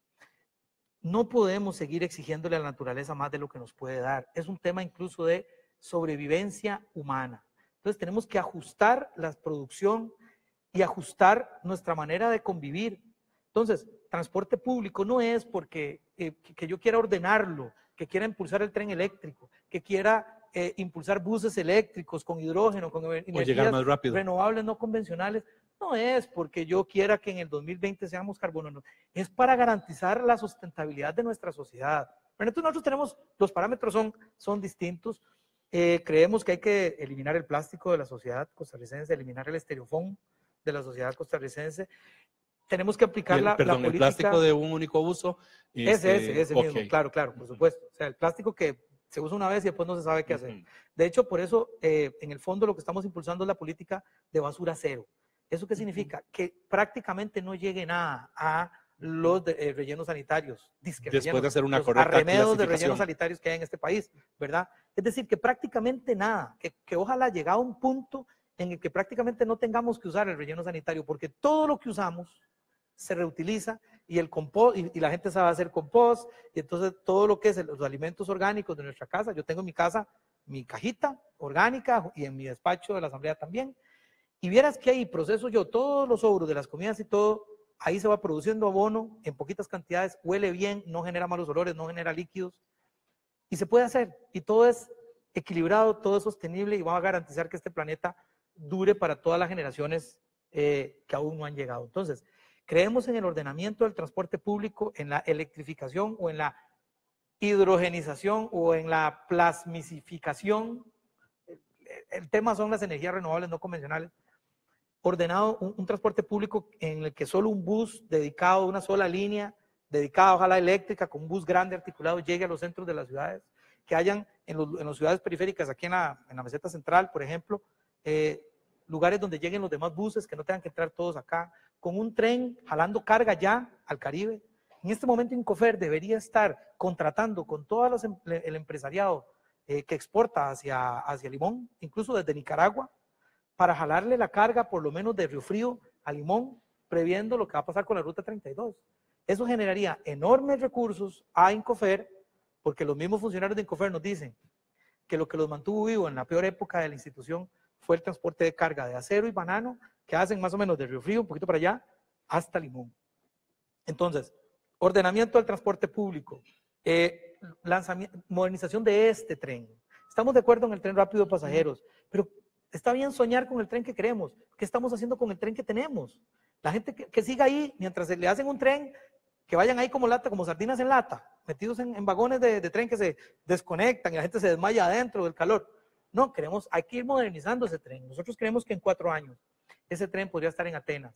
No podemos seguir exigiéndole a la naturaleza más de lo que nos puede dar. Es un tema incluso de sobrevivencia humana. Entonces, tenemos que ajustar la producción y ajustar nuestra manera de convivir. Entonces, transporte público no es porque eh, que, que yo quiera ordenarlo, que quiera impulsar el tren eléctrico, que quiera Eh, impulsar buses eléctricos con hidrógeno, con energías renovables no convencionales, no es porque yo quiera que en el dos mil veinte seamos carbono neutros, es para garantizar la sustentabilidad de nuestra sociedad. Pero entonces nosotros tenemos, los parámetros son, son distintos, eh, creemos que hay que eliminar el plástico de la sociedad costarricense, eliminar el estereofón de la sociedad costarricense, tenemos que aplicar el, la, perdón, la política. El plástico de un único uso. Ese, ese, ese okay. mismo, claro, claro, por supuesto. O sea, el plástico que se usa una vez y después no se sabe qué hacer. De hecho, por eso, eh, en el fondo, lo que estamos impulsando es la política de basura cero. ¿Eso qué significa? Uh-huh. Que prácticamente no llegue nada a los de, eh, rellenos sanitarios. Después rellenos, de hacer una los correcta arremedos de rellenos sanitarios que hay en este país, ¿verdad? Es decir, que prácticamente nada, que, que ojalá llegado a un punto en el que prácticamente no tengamos que usar el relleno sanitario, porque todo lo que usamos se reutiliza y, el compost, y, y la gente sabe hacer compost, y entonces todo lo que es el, los alimentos orgánicos de nuestra casa, yo tengo en mi casa mi cajita orgánica y en mi despacho de la asamblea también, y vieras que ahí proceso yo todos los sobros de las comidas y todo, ahí se va produciendo abono en poquitas cantidades, huele bien, no genera malos olores, no genera líquidos, y se puede hacer, y todo es equilibrado, todo es sostenible y va a garantizar que este planeta dure para todas las generaciones eh, que aún no han llegado. Entonces, creemos en el ordenamiento del transporte público, en la electrificación o en la hidrogenización o en la plasmificación. El, el tema son las energías renovables no convencionales. Ordenado un, un transporte público en el que solo un bus dedicado a una sola línea, dedicado ojalá eléctrica, con un bus grande articulado, llegue a los centros de las ciudades, que hayan en, los, en las ciudades periféricas, aquí en la, en la meseta central, por ejemplo, eh, lugares donde lleguen los demás buses, que no tengan que entrar todos acá, con un tren jalando carga ya al Caribe. En este momento Incofer debería estar contratando con todo los, el empresariado eh, que exporta hacia, hacia Limón, incluso desde Nicaragua, para jalarle la carga por lo menos de Río Frío a Limón, previendo lo que va a pasar con la Ruta treinta y dos. Eso generaría enormes recursos a Incofer, porque los mismos funcionarios de Incofer nos dicen que lo que los mantuvo vivos en la peor época de la institución fue el transporte de carga de acero y banano, que hacen más o menos de Río Frío, un poquito para allá, hasta Limón. Entonces, ordenamiento del transporte público, eh, lanzamiento, modernización de este tren. Estamos de acuerdo en el tren rápido de pasajeros, pero está bien soñar con el tren que queremos. ¿Qué estamos haciendo con el tren que tenemos? La gente que, que siga ahí, mientras le hacen un tren, que vayan ahí como lata, como sardinas en lata, metidos en, en vagones de, de tren que se desconectan y la gente se desmaya adentro del calor. No, queremos, hay que ir modernizando ese tren. Nosotros creemos que en cuatro años ese tren podría estar en Atenas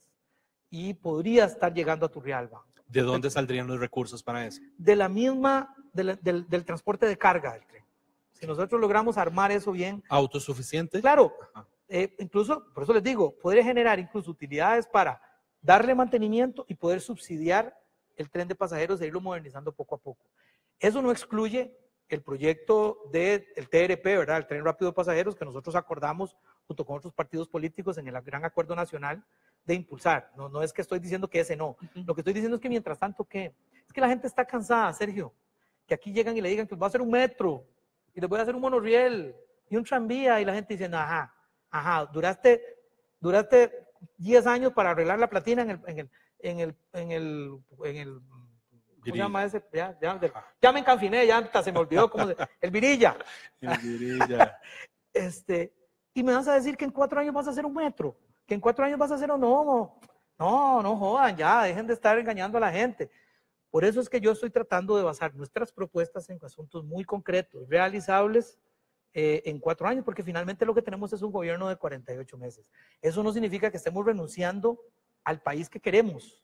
y podría estar llegando a Turrialba. ¿De dónde saldrían los recursos para eso? De la misma, de la, del, del transporte de carga del tren. Si nosotros logramos armar eso bien. ¿Autosuficiente? Claro, eh, incluso, por eso les digo, podría generar incluso utilidades para darle mantenimiento y poder subsidiar el tren de pasajeros e irlo modernizando poco a poco. Eso no excluye el proyecto del T R P, ¿verdad? El tren rápido de pasajeros que nosotros acordamos junto con otros partidos políticos en el gran acuerdo nacional de impulsar. No, no es que estoy diciendo que ese no. Uh-huh. Lo que estoy diciendo es que mientras tanto, ¿qué? Es que la gente está cansada, Sergio, que aquí llegan y le digan que les va a hacer un metro y les voy a hacer un monorriel y un tranvía y la gente dice, ajá, ajá, duraste, duraste diez años para arreglar la platina en el, en el, en el, en el, en el ¿cómo se llama ese? Ya, ya, de, ya me encanfiné, ya hasta se me olvidó cómo se, el virilla. El virilla. Este, y me vas a decir que en cuatro años vas a hacer un metro, que en cuatro años vas a hacer un no, no, no jodan, ya, dejen de estar engañando a la gente. Por eso es que yo estoy tratando de basar nuestras propuestas en asuntos muy concretos, realizables eh, en cuatro años, porque finalmente lo que tenemos es un gobierno de cuarenta y ocho meses. Eso no significa que estemos renunciando al país que queremos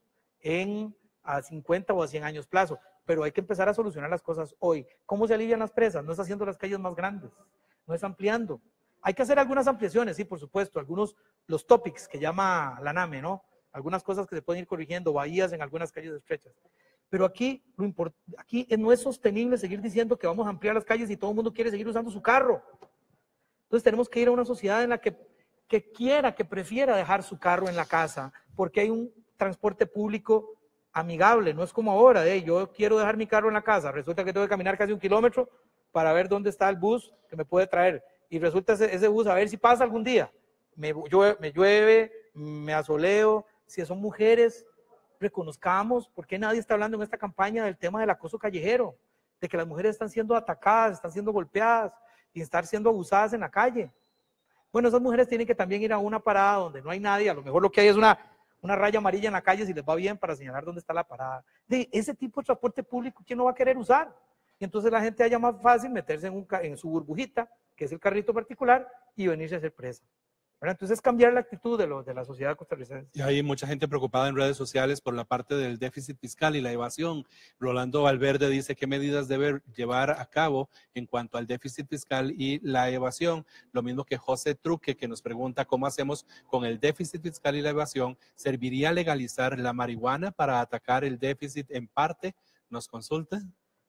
en a cincuenta o a cien años plazo, pero hay que empezar a solucionar las cosas hoy. ¿Cómo se alivian las presas? No es haciendo las calles más grandes, no es ampliando. Hay que hacer algunas ampliaciones, sí, por supuesto, algunos, los topics que llama la NAME, ¿no? Algunas cosas que se pueden ir corrigiendo, bahías en algunas calles estrechas. Pero aquí, lo import, aquí no es sostenible seguir diciendo que vamos a ampliar las calles y todo el mundo quiere seguir usando su carro. Entonces tenemos que ir a una sociedad en la que, que quiera, que prefiera dejar su carro en la casa, porque hay un transporte público amigable, no es como ahora, ¿eh? Yo quiero dejar mi carro en la casa, resulta que tengo que caminar casi un kilómetro para ver dónde está el bus que me puede traer, y resulta ese, ese bus a ver si pasa algún día, me llueve, me, llueve, me asoleo, si son mujeres, reconozcamos por qué nadie está hablando en esta campaña del tema del acoso callejero, de que las mujeres están siendo atacadas, están siendo golpeadas y están siendo abusadas en la calle. Bueno, esas mujeres tienen que también ir a una parada donde no hay nadie, a lo mejor lo que hay es una una raya amarilla en la calle si les va bien para señalar dónde está la parada. De ese tipo de transporte público, ¿quién no va a querer usar? Y entonces la gente haya más fácil meterse en, un, en su burbujita, que es el carrito particular, y venirse a hacer presa. ¿Verdad? Entonces es cambiar la actitud de, lo, de la sociedad costarricense. Y hay mucha gente preocupada en redes sociales por la parte del déficit fiscal y la evasión. Rolando Valverde dice qué medidas debe llevar a cabo en cuanto al déficit fiscal y la evasión. Lo mismo que José Truque, que nos pregunta cómo hacemos con el déficit fiscal y la evasión. ¿Serviría legalizar la marihuana para atacar el déficit en parte? ¿Nos consulta?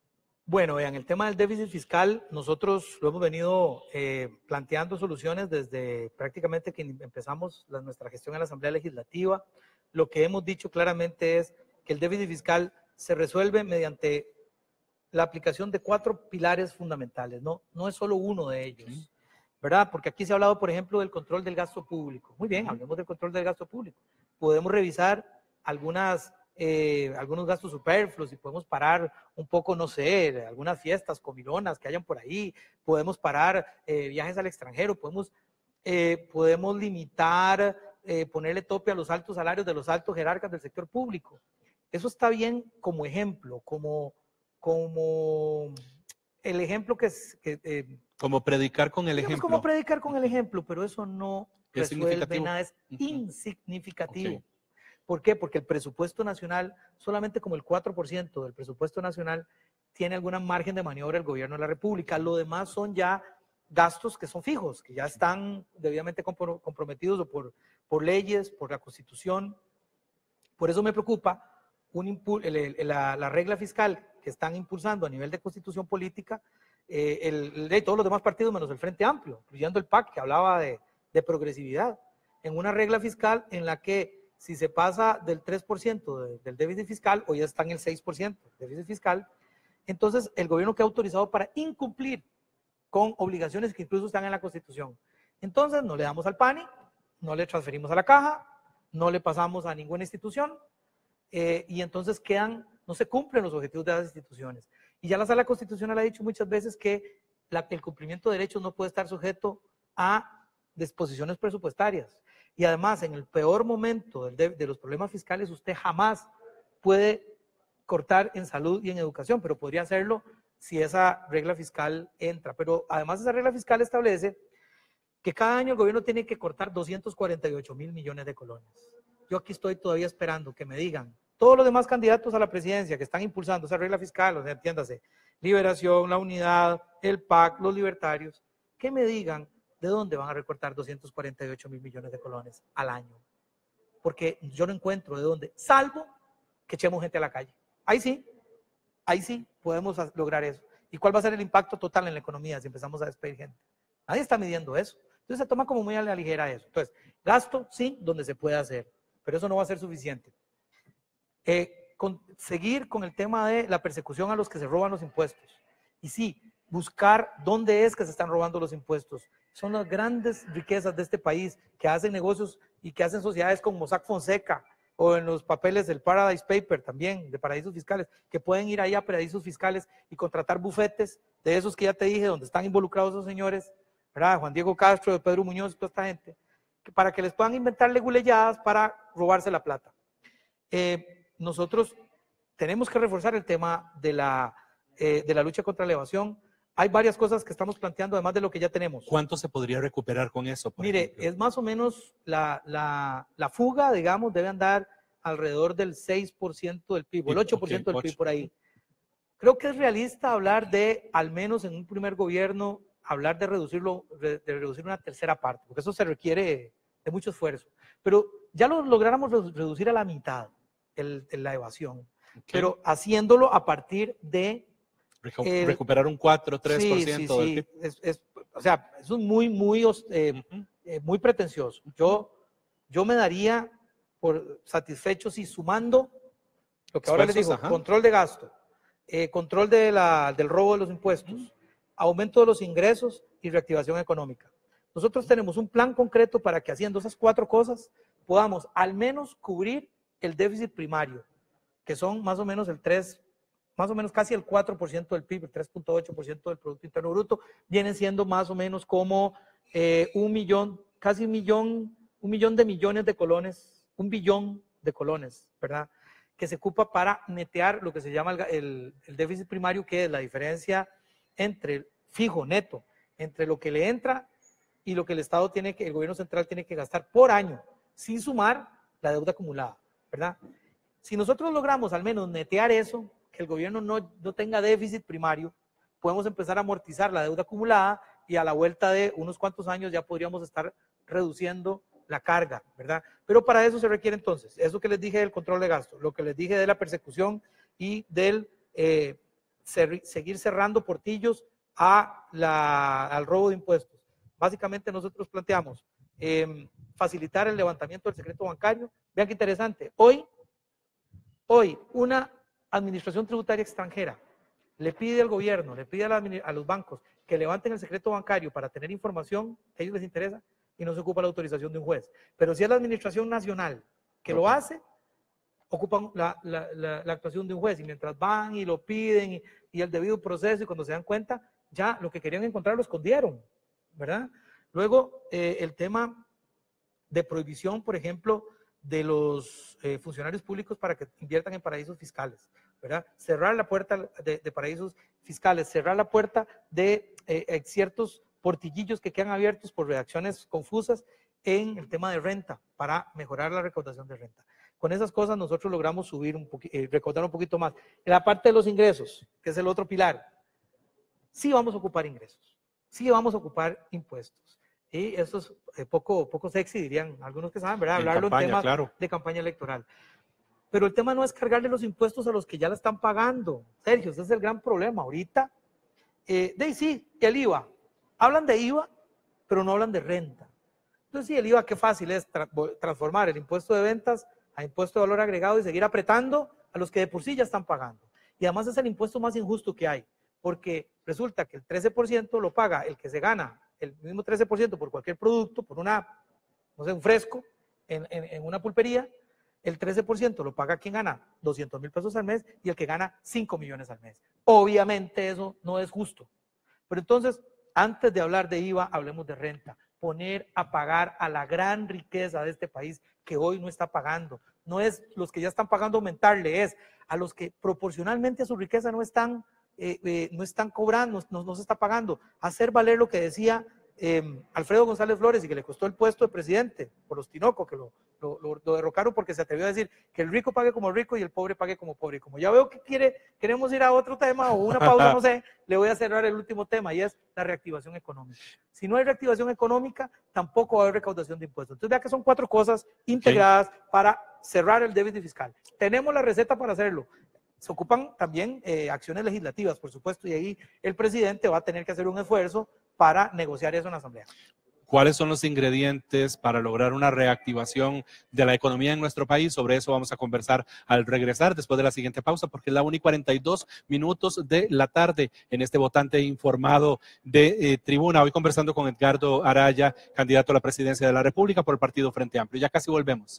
Bueno, en el tema del déficit fiscal, nosotros lo hemos venido eh, planteando soluciones desde prácticamente que empezamos la, nuestra gestión en la Asamblea Legislativa. Lo que hemos dicho claramente es que el déficit fiscal se resuelve mediante la aplicación de cuatro pilares fundamentales, no, no es solo uno de ellos, sí. ¿verdad? Porque aquí se ha hablado, por ejemplo, del control del gasto público. Muy bien, hablemos del control del gasto público. Podemos revisar algunas... Eh, algunos gastos superfluos y podemos parar un poco, no sé, algunas fiestas comilonas que hayan por ahí, podemos parar eh, viajes al extranjero, podemos, eh, podemos limitar, eh, ponerle tope a los altos salarios de los altos jerarcas del sector público. Eso está bien como ejemplo, como, como el ejemplo que es... Que, eh, como predicar con el ejemplo. Como predicar con el ejemplo, pero eso no ¿Es resuelve nada, es uh-huh. insignificativo. Okay. ¿Por qué? Porque el presupuesto nacional, solamente como el cuatro por ciento del presupuesto nacional tiene algún margen de maniobra el gobierno de la República. Lo demás son ya gastos que son fijos, que ya están debidamente comprometidos o por, por leyes, por la Constitución. Por eso me preocupa un el, el, la, la regla fiscal que están impulsando a nivel de Constitución política, eh, el, el, todos los demás partidos menos el Frente Amplio, incluyendo el P A C, que hablaba de, de progresividad, en una regla fiscal en la que si se pasa del tres por ciento de, del déficit fiscal, hoy ya está en el seis por ciento del déficit fiscal, entonces el gobierno queda autorizado para incumplir con obligaciones que incluso están en la Constitución. Entonces no le damos al P A N I, no le transferimos a la caja, no le pasamos a ninguna institución, eh, y entonces quedan, no se cumplen los objetivos de las instituciones. Y ya la Sala Constitucional ha dicho muchas veces que la, el cumplimiento de derechos no puede estar sujeto a disposiciones presupuestarias. Y además, en el peor momento de, de los problemas fiscales, usted jamás puede cortar en salud y en educación, pero podría hacerlo si esa regla fiscal entra. Pero además esa regla fiscal establece que cada año el gobierno tiene que cortar doscientos cuarenta y ocho mil millones de colones. Yo aquí estoy todavía esperando que me digan todos los demás candidatos a la presidencia que están impulsando esa regla fiscal, o sea, entiéndase, Liberación, la Unidad, el P A C, los libertarios, que me digan ¿de dónde van a recortar doscientos cuarenta y ocho mil millones de colones al año? Porque yo no encuentro de dónde, salvo que echemos gente a la calle. Ahí sí, ahí sí podemos lograr eso. ¿Y cuál va a ser el impacto total en la economía si empezamos a despedir gente? Nadie está midiendo eso. Entonces se toma como muy a la ligera eso. Entonces, gasto sí, donde se puede hacer, pero eso no va a ser suficiente. Eh, con, seguir con el tema de la persecución a los que se roban los impuestos. Y sí, buscar dónde es que se están robando los impuestos. Son las grandes riquezas de este país que hacen negocios y que hacen sociedades como Mossack Fonseca o en los papeles del Paradise Paper también, de paraísos fiscales, que pueden ir ahí a paraísos fiscales y contratar bufetes de esos que ya te dije, donde están involucrados esos señores, ¿verdad? Juan Diego Castro, Pedro Muñoz y toda esta gente, que para que les puedan inventar leguleyadas para robarse la plata. Eh, nosotros tenemos que reforzar el tema de la, eh, de la lucha contra la evasión. Hay varias cosas que estamos planteando, además de lo que ya tenemos. ¿Cuánto se podría recuperar con eso? Mire, ejemplo? es más o menos la, la, la fuga, digamos, debe andar alrededor del seis por ciento del P I B, o el ocho por ciento okay, del P I B por ahí. Creo que es realista hablar de, al menos en un primer gobierno, hablar de reducirlo, de reducir una tercera parte, porque eso se requiere de mucho esfuerzo. Pero ya lo lográramos reducir a la mitad, el, el, la evasión, okay. Pero haciéndolo a partir de... Eh, recuperar un cuatro, tres por ciento sí, sí, del sí. Es, es, o sea, es un muy, muy, eh, uh-huh. eh, muy pretencioso. Yo, yo me daría por satisfecho si sumando lo que ahora les digo, ajá. Control de gasto, eh, control de la, del robo de los impuestos, uh-huh. Aumento de los ingresos y reactivación económica. Nosotros tenemos un plan concreto para que haciendo esas cuatro cosas podamos al menos cubrir el déficit primario, que son más o menos el tres más o menos casi el cuatro por ciento del P I B, el tres punto ocho por ciento del Producto Interno Bruto, vienen siendo más o menos como eh, un millón, casi un millón, un millón de millones de colones, un billón de colones, ¿verdad? Que se ocupa para netear lo que se llama el, el, el déficit primario, que es la diferencia entre el fijo, neto, entre lo que le entra y lo que el Estado tiene que, el gobierno central tiene que gastar por año, sin sumar la deuda acumulada, ¿verdad? Si nosotros logramos al menos netear eso, que el gobierno no, no tenga déficit primario, podemos empezar a amortizar la deuda acumulada y a la vuelta de unos cuantos años ya podríamos estar reduciendo la carga, ¿verdad? Pero para eso se requiere entonces, eso que les dije del control de gasto, lo que les dije de la persecución y del eh, ser, seguir cerrando portillos a la, al robo de impuestos. Básicamente nosotros planteamos eh, facilitar el levantamiento del secreto bancario. Vean qué interesante. Hoy, hoy una administración tributaria extranjera le pide al gobierno, le pide a, la, a los bancos que levanten el secreto bancario para tener información que a ellos les interesa y no se ocupa la autorización de un juez. Pero si es la administración nacional que okay. lo hace, ocupan la, la, la, la actuación de un juez y mientras van y lo piden y, y el debido proceso y cuando se dan cuenta, ya lo que querían encontrar lo escondieron, ¿verdad? Luego, eh, el tema de prohibición, por ejemplo, de los eh, funcionarios públicos para que inviertan en paraísos fiscales, ¿verdad? Cerrar la puerta de, de paraísos fiscales, cerrar la puerta de eh, ciertos portillillos que quedan abiertos por redacciones confusas en el tema de renta para mejorar la recaudación de renta. Con esas cosas nosotros logramos subir un poquito, eh, recaudar un poquito más. En la parte de los ingresos, que es el otro pilar, sí vamos a ocupar ingresos, sí vamos a ocupar impuestos. Y eso es eh, poco, poco sexy, dirían algunos que saben, ¿verdad? Hablarlo en, campaña, en temas claro. de campaña electoral. Pero el tema no es cargarle los impuestos a los que ya la están pagando. Sergio, ese es el gran problema. Ahorita, eh, de ahí sí, el I V A. Hablan de I V A, pero no hablan de renta. Entonces sí, el I V A qué fácil es tra transformar el impuesto de ventas a impuesto de valor agregado y seguir apretando a los que de por sí ya están pagando. Y además es el impuesto más injusto que hay, porque resulta que el trece por ciento lo paga el que se gana el mismo trece por ciento por cualquier producto, por una, no sé, un fresco en, en, en una pulpería, el trece por ciento lo paga quien gana doscientos mil pesos al mes y el que gana cinco millones al mes. Obviamente eso no es justo. Pero entonces, antes de hablar de I V A, hablemos de renta. Poner a pagar a la gran riqueza de este país que hoy no está pagando. No es los que ya están pagando aumentarle, es a los que proporcionalmente a su riqueza no están, eh, eh, no están cobrando, no, no se está pagando. Hacer valer lo que decía eh, Alfredo González Flores y que le costó el puesto de presidente por los Tinoco, que lo, lo, lo, lo derrocaron porque se atrevió a decir que el rico pague como rico y el pobre pague como pobre. Y como ya veo que quiere, queremos ir a otro tema o una pausa, no sé, le voy a cerrar el último tema y es la reactivación económica. Si no hay reactivación económica, tampoco va a haber recaudación de impuestos. Entonces vea que son cuatro cosas integradas sí. para cerrar el déficit fiscal. Tenemos la receta para hacerlo. Se ocupan también eh, acciones legislativas, por supuesto, y ahí el presidente va a tener que hacer un esfuerzo para negociar eso en la Asamblea. ¿Cuáles son los ingredientes para lograr una reactivación de la economía en nuestro país? Sobre eso vamos a conversar al regresar después de la siguiente pausa, porque es la una y cuarenta y dos minutos de la tarde en este votante informado de eh, Tribuna. Hoy conversando con Edgardo Araya, candidato a la presidencia de la República por el Partido Frente Amplio. Ya casi volvemos.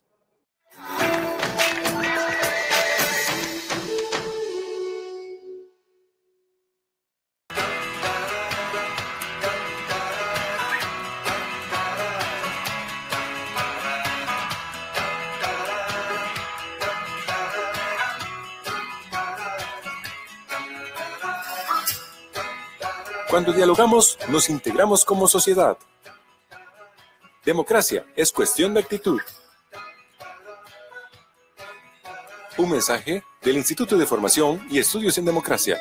Cuando dialogamos, nos integramos como sociedad. Democracia es cuestión de actitud. Un mensaje del Instituto de Formación y Estudios en Democracia.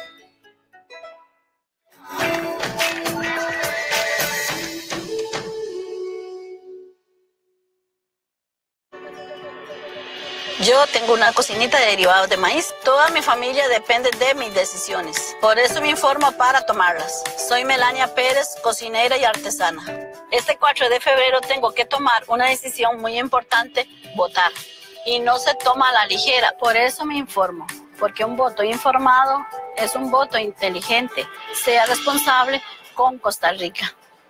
Yo tengo una cocinita de derivados de maíz. Toda mi familia depende de mis decisiones. Por eso me informo para tomarlas. Soy Melania Pérez, cocinera y artesana. Este cuatro de febrero tengo que tomar una decisión muy importante, votar. Y no se toma a la ligera. Por eso me informo. Porque un voto informado es un voto inteligente. Sea responsable con Costa Rica.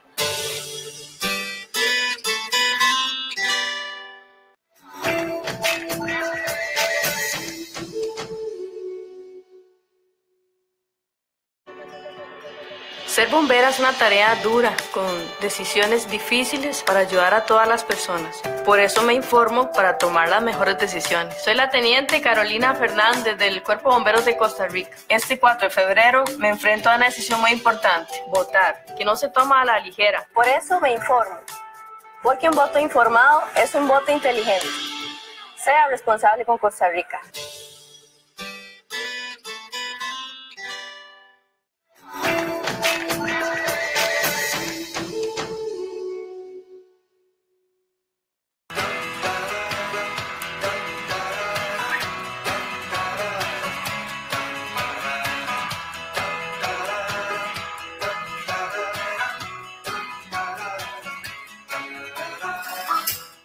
Ser bombera es una tarea dura, con decisiones difíciles para ayudar a todas las personas. Por eso me informo para tomar las mejores decisiones. Soy la teniente Carolina Fernández del Cuerpo de Bomberos de Costa Rica. Este cuatro de febrero me enfrento a una decisión muy importante, votar, que no se toma a la ligera. Por eso me informo, porque un voto informado es un voto inteligente. Sea responsable con Costa Rica.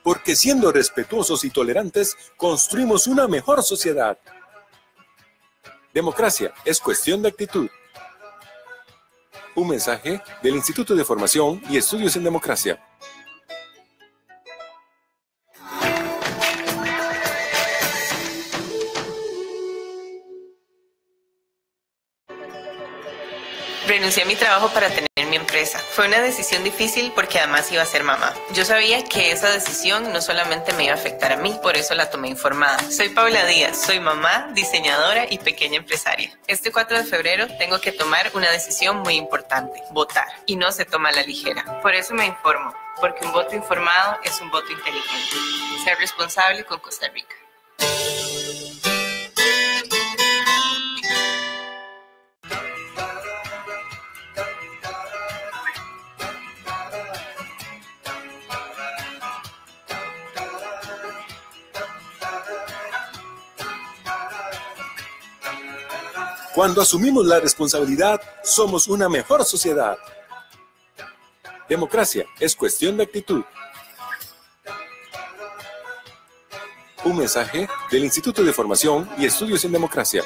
porque siendo respetuosos y tolerantes, construimos una mejor sociedad. Democracia es cuestión de actitud. Un mensaje del Instituto de Formación y Estudios en Democracia. Renuncié a mi trabajo para tener mi empresa. Fue una decisión difícil porque además iba a ser mamá. Yo sabía que esa decisión no solamente me iba a afectar a mí, por eso la tomé informada. Soy Paula Díaz, soy mamá, diseñadora y pequeña empresaria. Este cuatro de febrero tengo que tomar una decisión muy importante, votar, y no se toma a la ligera. Por eso me informo, porque un voto informado es un voto inteligente. Ser responsable con Costa Rica. Cuando asumimos la responsabilidad, somos una mejor sociedad. Democracia es cuestión de actitud. Un mensaje del Instituto de Formación y Estudios en Democracia.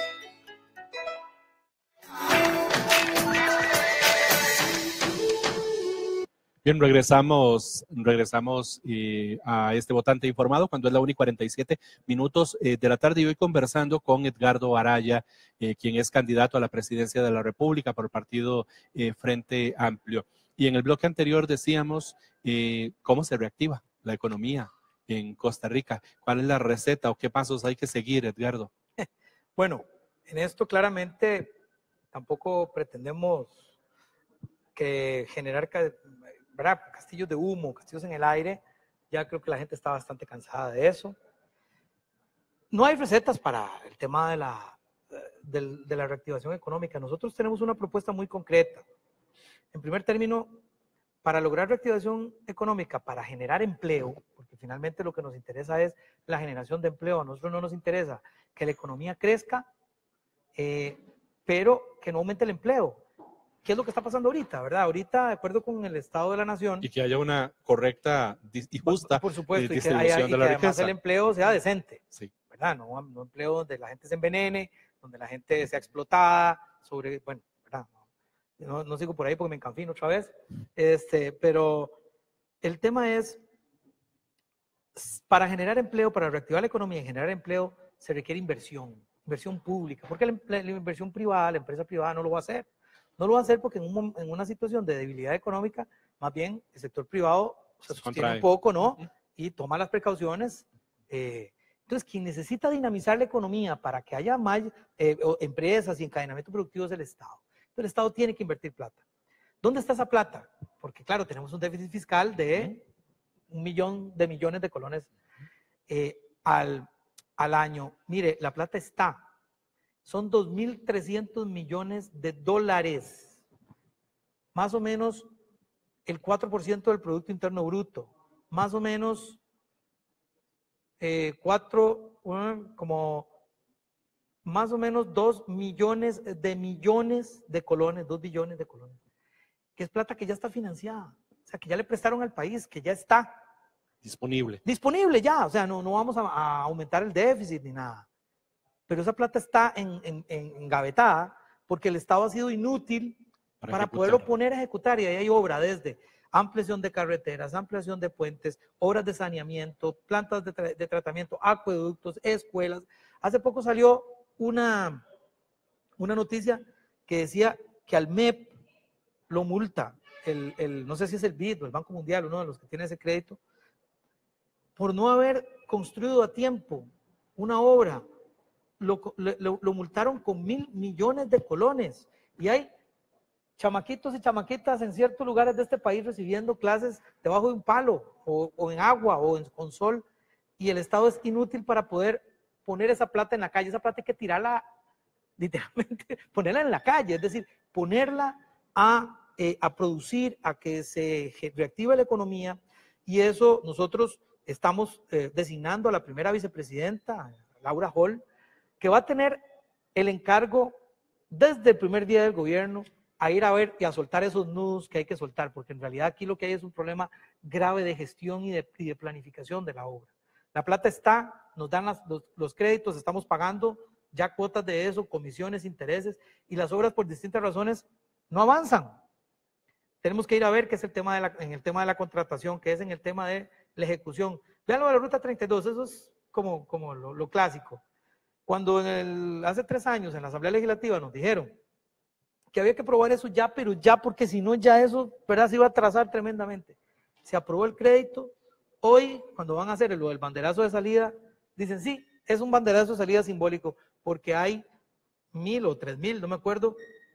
Bien, regresamos, regresamos eh, a este votante informado cuando es la una y cuarenta y siete minutos eh, de la tarde y hoy conversando con Edgardo Araya, eh, quien es candidato a la presidencia de la República por el partido eh, Frente Amplio. Y en el bloque anterior decíamos eh, cómo se reactiva la economía en Costa Rica. ¿Cuál es la receta o qué pasos hay que seguir, Edgardo? Bueno, en esto claramente tampoco pretendemos que generar ¿verdad? castillos de humo, castillos en el aire. Ya creo que la gente está bastante cansada de eso. No hay recetas para el tema de la, de, de la reactivación económica. Nosotros tenemos una propuesta muy concreta. En primer término, para lograr reactivación económica, para generar empleo, porque finalmente lo que nos interesa es la generación de empleo. A nosotros no nos interesa que la economía crezca, eh, pero que no aumente el empleo. ¿Qué es lo que está pasando ahorita, verdad? Ahorita, de acuerdo con el Estado de la Nación... Y que haya una correcta y justa por supuesto, distribución y que, haya, de y la que riqueza. además el empleo sea decente, sí. ¿verdad? No, no empleo donde la gente se envenene, donde la gente sea explotada, sobre... Bueno, ¿verdad? No, no sigo por ahí porque me encanfino otra vez. Este, pero el tema es, para generar empleo, para reactivar la economía y generar empleo, se requiere inversión, inversión pública, porque la, la, la inversión privada, la empresa privada no lo va a hacer. No lo va a hacer porque en, un, en una situación de debilidad económica, más bien el sector privado se sostiene un poco, ¿no? Uh-huh. Y toma las precauciones. Eh, entonces, quien necesita dinamizar la economía para que haya más eh, empresas y encadenamiento productivo es el Estado. Entonces, el Estado tiene que invertir plata. ¿Dónde está esa plata? Porque, claro, tenemos un déficit fiscal de un millón de millones de colones eh, al, al año. Mire, la plata está. Son dos mil trescientos millones de dólares, más o menos el cuatro por ciento del Producto Interno Bruto, más o menos eh, cuatro, uh, como más o menos dos millones de millones de colones, dos billones de colones, que es plata que ya está financiada, o sea, que ya le prestaron al país, que ya está disponible. Disponible ya, o sea, no, no vamos a, a aumentar el déficit ni nada. Pero esa plata está en, en, en, engavetada porque el Estado ha sido inútil para, para poderlo poner a ejecutar. Y ahí hay obra desde ampliación de carreteras, ampliación de puentes, obras de saneamiento, plantas de, tra de tratamiento, acueductos, escuelas. Hace poco salió una, una noticia que decía que al M E P lo multa, el, el, no sé si es el B I D o el Banco Mundial, uno de los que tiene ese crédito, por no haber construido a tiempo una obra. Lo, lo, lo multaron con mil millones de colones y hay chamaquitos y chamaquitas en ciertos lugares de este país recibiendo clases debajo de un palo o, o en agua o en, con sol y el Estado es inútil para poder poner esa plata en la calle. Esa plata hay que tirarla literalmente, ponerla en la calle, es decir, ponerla a, eh, a producir, a que se reactive la economía y eso nosotros estamos eh, designando a la primera vicepresidenta, Laura Hall, que va a tener el encargo desde el primer día del gobierno a ir a ver y a soltar esos nudos que hay que soltar, porque en realidad aquí lo que hay es un problema grave de gestión y de, y de planificación de la obra. La plata está, nos dan las, los, los créditos, estamos pagando ya cuotas de eso, comisiones, intereses, y las obras por distintas razones no avanzan. Tenemos que ir a ver qué es el tema de la, en el tema de la contratación, qué es en el tema de la ejecución. Vean lo de la Ruta treinta y dos, eso es como, como lo, lo clásico. Cuando en el, hace tres años en la Asamblea Legislativa nos dijeron que había que aprobar eso ya, pero ya, porque si no ya eso, ¿verdad?, se iba a atrasar tremendamente. Se aprobó el crédito. Hoy, cuando van a hacer lo del banderazo de salida, dicen, sí, es un banderazo de salida simbólico, porque hay mil o tres mil, no me acuerdo,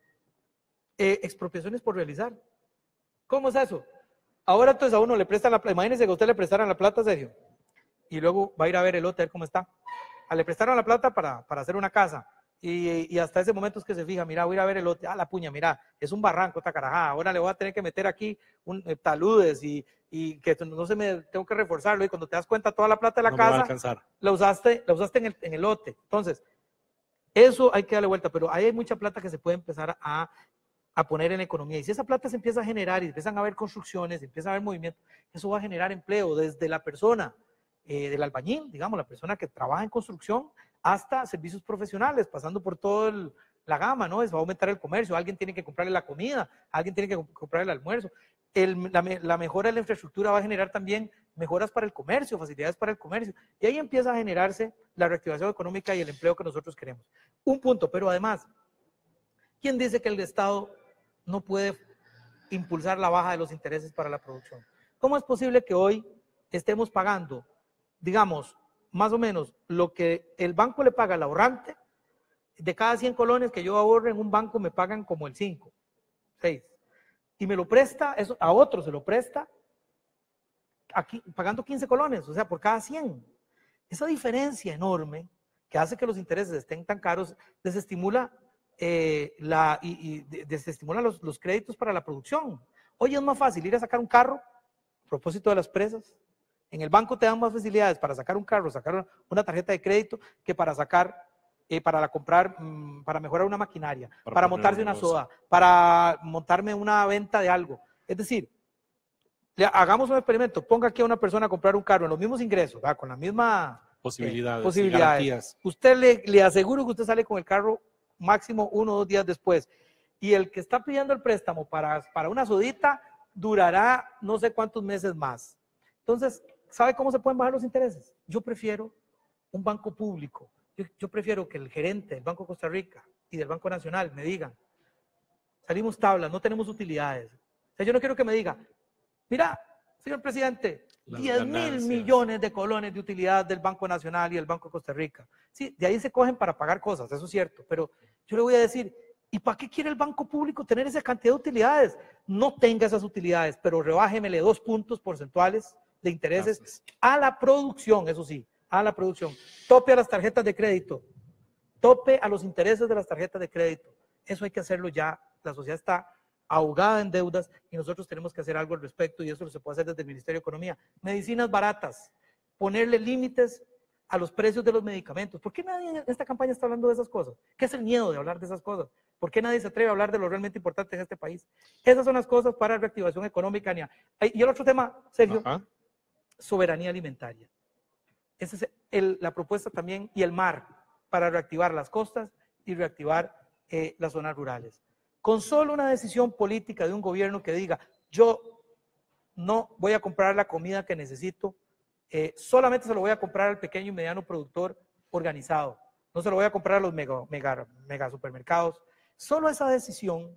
eh, expropiaciones por realizar. ¿Cómo es eso? Ahora entonces a uno le prestan la plata, imagínense que a usted le prestaran la plata, serio, y luego va a ir a ver el lote, a ver cómo está. A le prestaron la plata para, para hacer una casa, y, y hasta ese momento es que se fija, mira, voy a ir a ver el lote, ah, la puña, mira, es un barranco, esta carajada, ahora le voy a tener que meter aquí un, eh, taludes y, y que no se me, tengo que reforzarlo, y cuando te das cuenta toda la plata de la no casa, la usaste, la usaste en el, en el lote. Entonces, eso hay que darle vuelta, pero ahí hay mucha plata que se puede empezar a, a poner en la economía, y si esa plata se empieza a generar, y empiezan a haber construcciones, empieza a haber movimiento, eso va a generar empleo desde la persona, eh, del albañil, digamos, la persona que trabaja en construcción, hasta servicios profesionales, pasando por toda la gama, ¿no? Es, va a aumentar el comercio, alguien tiene que comprarle la comida, alguien tiene que comprarle el almuerzo. El, la, la mejora de la infraestructura va a generar también mejoras para el comercio, facilidades para el comercio, y ahí empieza a generarse la reactivación económica y el empleo que nosotros queremos. Un punto, pero además, ¿quién dice que el Estado no puede impulsar la baja de los intereses para la producción? ¿Cómo es posible que hoy estemos pagando, digamos, más o menos lo que el banco le paga al ahorrante? De cada cien colones que yo ahorre en un banco me pagan como el cinco, seis, y me lo presta, eso a otro se lo presta aquí, pagando quince colones, o sea, por cada cien. Esa diferencia enorme que hace que los intereses estén tan caros desestimula, eh, la, y, y desestimula los, los créditos para la producción. Hoy es más fácil ir a sacar un carro, a propósito de las presas. En el banco te dan más facilidades para sacar un carro, sacar una tarjeta de crédito, que para sacar, eh, para la comprar, mmm, para mejorar una maquinaria, para, para montarse una soda, para montarme una venta de algo. Es decir, le, hagamos un experimento, ponga aquí a una persona a comprar un carro en los mismos ingresos, ¿verdad?, con la misma posibilidades, eh, posibilidades. Usted le, le aseguro que usted sale con el carro máximo uno o dos días después. Y el que está pidiendo el préstamo para, para una sodita durará no sé cuántos meses más. Entonces, ¿sabe cómo se pueden bajar los intereses? Yo prefiero un banco público. Yo, yo prefiero que el gerente del Banco de Costa Rica y del Banco Nacional me digan, salimos tablas, no tenemos utilidades. O sea, yo no quiero que me diga, mira, señor presidente, diez mil millones de colones de utilidad del Banco Nacional y del Banco de Costa Rica. Sí, de ahí se cogen para pagar cosas, eso es cierto, pero yo le voy a decir, ¿y para qué quiere el banco público tener esa cantidad de utilidades? No tenga esas utilidades, pero rebájemele dos puntos porcentuales de intereses Gracias. a la producción, eso sí, a la producción. Tope a las tarjetas de crédito, tope a los intereses de las tarjetas de crédito. Eso hay que hacerlo ya, la sociedad está ahogada en deudas y nosotros tenemos que hacer algo al respecto, y eso se puede hacer desde el Ministerio de Economía. Medicinas baratas, ponerle límites a los precios de los medicamentos. ¿Por qué nadie en esta campaña está hablando de esas cosas? ¿Qué es el miedo de hablar de esas cosas? ¿Por qué nadie se atreve a hablar de lo realmente importante en este país? Esas son las cosas para reactivación económica. Y el otro tema, Sergio, Ajá. soberanía alimentaria. Esa es el, la propuesta también, y el mar, para reactivar las costas y reactivar eh, las zonas rurales. Con solo una decisión política de un gobierno que diga, yo no voy a comprar la comida que necesito, eh, solamente se lo voy a comprar al pequeño y mediano productor organizado, no se lo voy a comprar a los mega, mega, mega supermercados. Solo esa decisión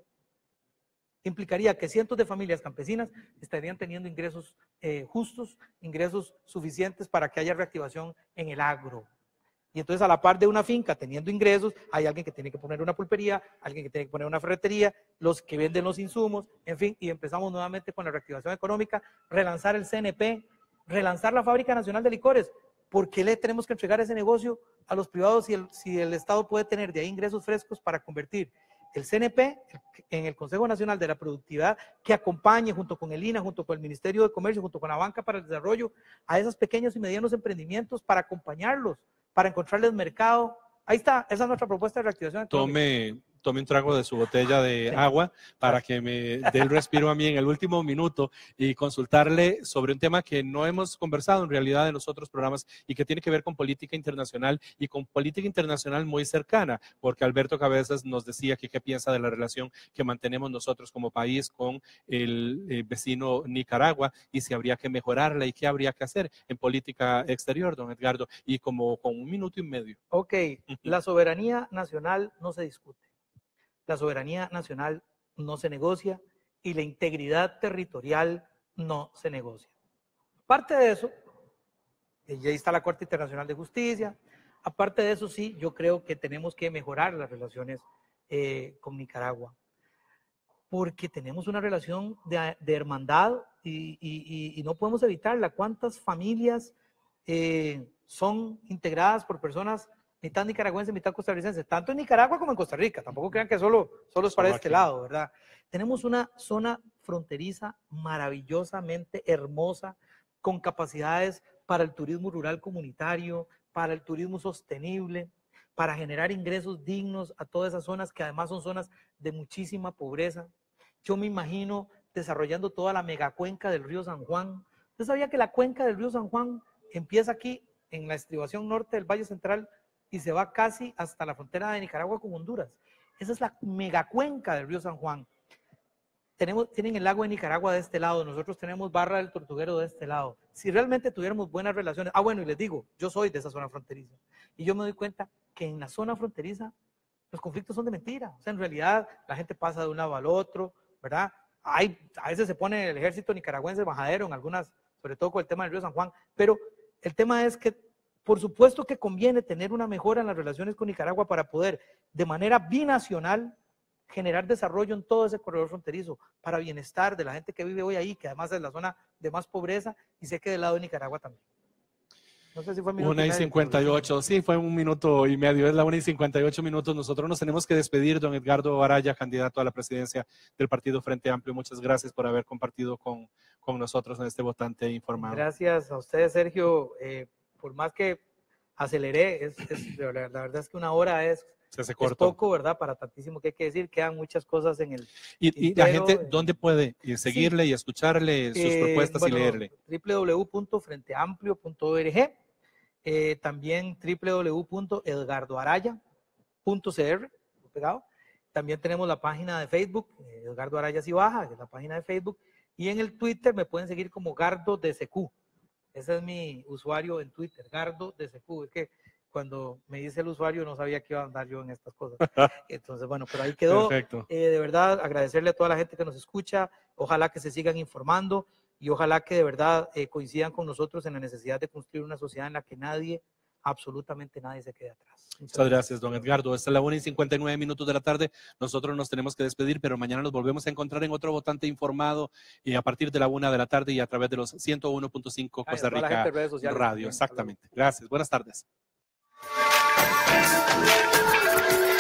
implicaría que cientos de familias campesinas estarían teniendo ingresos eh, justos, ingresos suficientes para que haya reactivación en el agro. Y entonces, a la par de una finca teniendo ingresos, hay alguien que tiene que poner una pulpería, alguien que tiene que poner una ferretería, los que venden los insumos, en fin, y empezamos nuevamente con la reactivación económica, relanzar el C N P, relanzar la Fábrica Nacional de Licores. ¿Por qué le tenemos que entregar ese negocio a los privados si el, si el Estado puede tener de ahí ingresos frescos para convertir el C N P en el Consejo Nacional de la Productividad, que acompañe junto con el I N A, junto con el Ministerio de Comercio, junto con la Banca para el Desarrollo, a esos pequeños y medianos emprendimientos para acompañarlos, para encontrarles mercado? Ahí está, esa es nuestra propuesta de reactivación económica. Tome, tome un trago de su botella de agua para que me dé el respiro a mí en el último minuto y consultarle sobre un tema que no hemos conversado en realidad en los otros programas y que tiene que ver con política internacional y con política internacional muy cercana, porque Alberto Cabezas nos decía que qué piensa de la relación que mantenemos nosotros como país con el, el vecino Nicaragua y si habría que mejorarla y qué habría que hacer en política exterior, don Edgardo, y como con un minuto y medio. Ok, la soberanía nacional no se discute, la soberanía nacional no se negocia y la integridad territorial no se negocia. Aparte de eso, y ahí está la Corte Internacional de Justicia, aparte de eso sí, yo creo que tenemos que mejorar las relaciones eh, con Nicaragua, porque tenemos una relación de, de hermandad y, y, y no podemos evitarla. ¿Cuántas familias eh, son integradas por personas mitad nicaragüenses, mitad costarricenses? Tanto en Nicaragua como en Costa Rica. Tampoco crean que solo, solo es para este lado, ¿verdad? Tenemos una zona fronteriza maravillosamente hermosa, con capacidades para el turismo rural comunitario, para el turismo sostenible, para generar ingresos dignos a todas esas zonas que además son zonas de muchísima pobreza. Yo me imagino desarrollando toda la megacuenca del río San Juan. ¿Usted sabía que la cuenca del río San Juan empieza aquí en la estribación norte del Valle Central y se va casi hasta la frontera de Nicaragua con Honduras? Esa es la megacuenca del río San Juan. Tenemos, tienen el lago de Nicaragua de este lado, nosotros tenemos Barra del Tortuguero de este lado. Si realmente tuviéramos buenas relaciones, ah bueno, y les digo, yo soy de esa zona fronteriza, y yo me doy cuenta que en la zona fronteriza los conflictos son de mentira. O sea, en realidad la gente pasa de un lado al otro, ¿verdad? Hay, a veces se pone el ejército nicaragüense bajadero en algunas, sobre todo con el tema del río San Juan, pero el tema es que por supuesto que conviene tener una mejora en las relaciones con Nicaragua para poder de manera binacional generar desarrollo en todo ese corredor fronterizo para bienestar de la gente que vive hoy ahí, que además es la zona de más pobreza, y sé que del lado de Nicaragua también. No sé si fue minuto Una y cincuenta y ocho, sí, fue un minuto y medio, es la una y cincuenta y ocho minutos. Nosotros nos tenemos que despedir, don Edgardo Araya, candidato a la presidencia del Partido Frente Amplio. Muchas gracias por haber compartido con, con nosotros en este votante informado. Gracias a ustedes, Sergio. Eh, por más que aceleré, es, es, la verdad es que una hora es, Se hace es corto. poco, ¿verdad? Para tantísimo que hay que decir, quedan muchas cosas en el Y, y la gente, ¿dónde puede seguirle sí. y escucharle sus eh, propuestas bueno, y leerle? doble u doble u doble u punto frente amplio punto org, eh, también doble u doble u doble u punto edgardo araya punto c r, pegado. También tenemos la página de Facebook, eh, Edgardo Araya Cibaja, que es la página de Facebook, y en el Twitter me pueden seguir como Gardo D C Q. Ese es mi usuario en Twitter, Gardo D C Q. Es que cuando me dice el usuario no sabía que iba a andar yo en estas cosas. Entonces, bueno, pero ahí quedó. Eh, de verdad, agradecerle a toda la gente que nos escucha. Ojalá que se sigan informando y ojalá que de verdad eh, coincidan con nosotros en la necesidad de construir una sociedad en la que nadie, absolutamente nadie se quede atrás. Muchas, Muchas gracias, gracias, don Edgardo. Esta es la una y cincuenta y nueve minutos de la tarde. Nosotros nos tenemos que despedir, pero mañana nos volvemos a encontrar en otro votante informado y a partir de la una de la tarde y a través de los ciento uno punto cinco Costa Rica Radio. Exactamente. Gracias. Buenas tardes.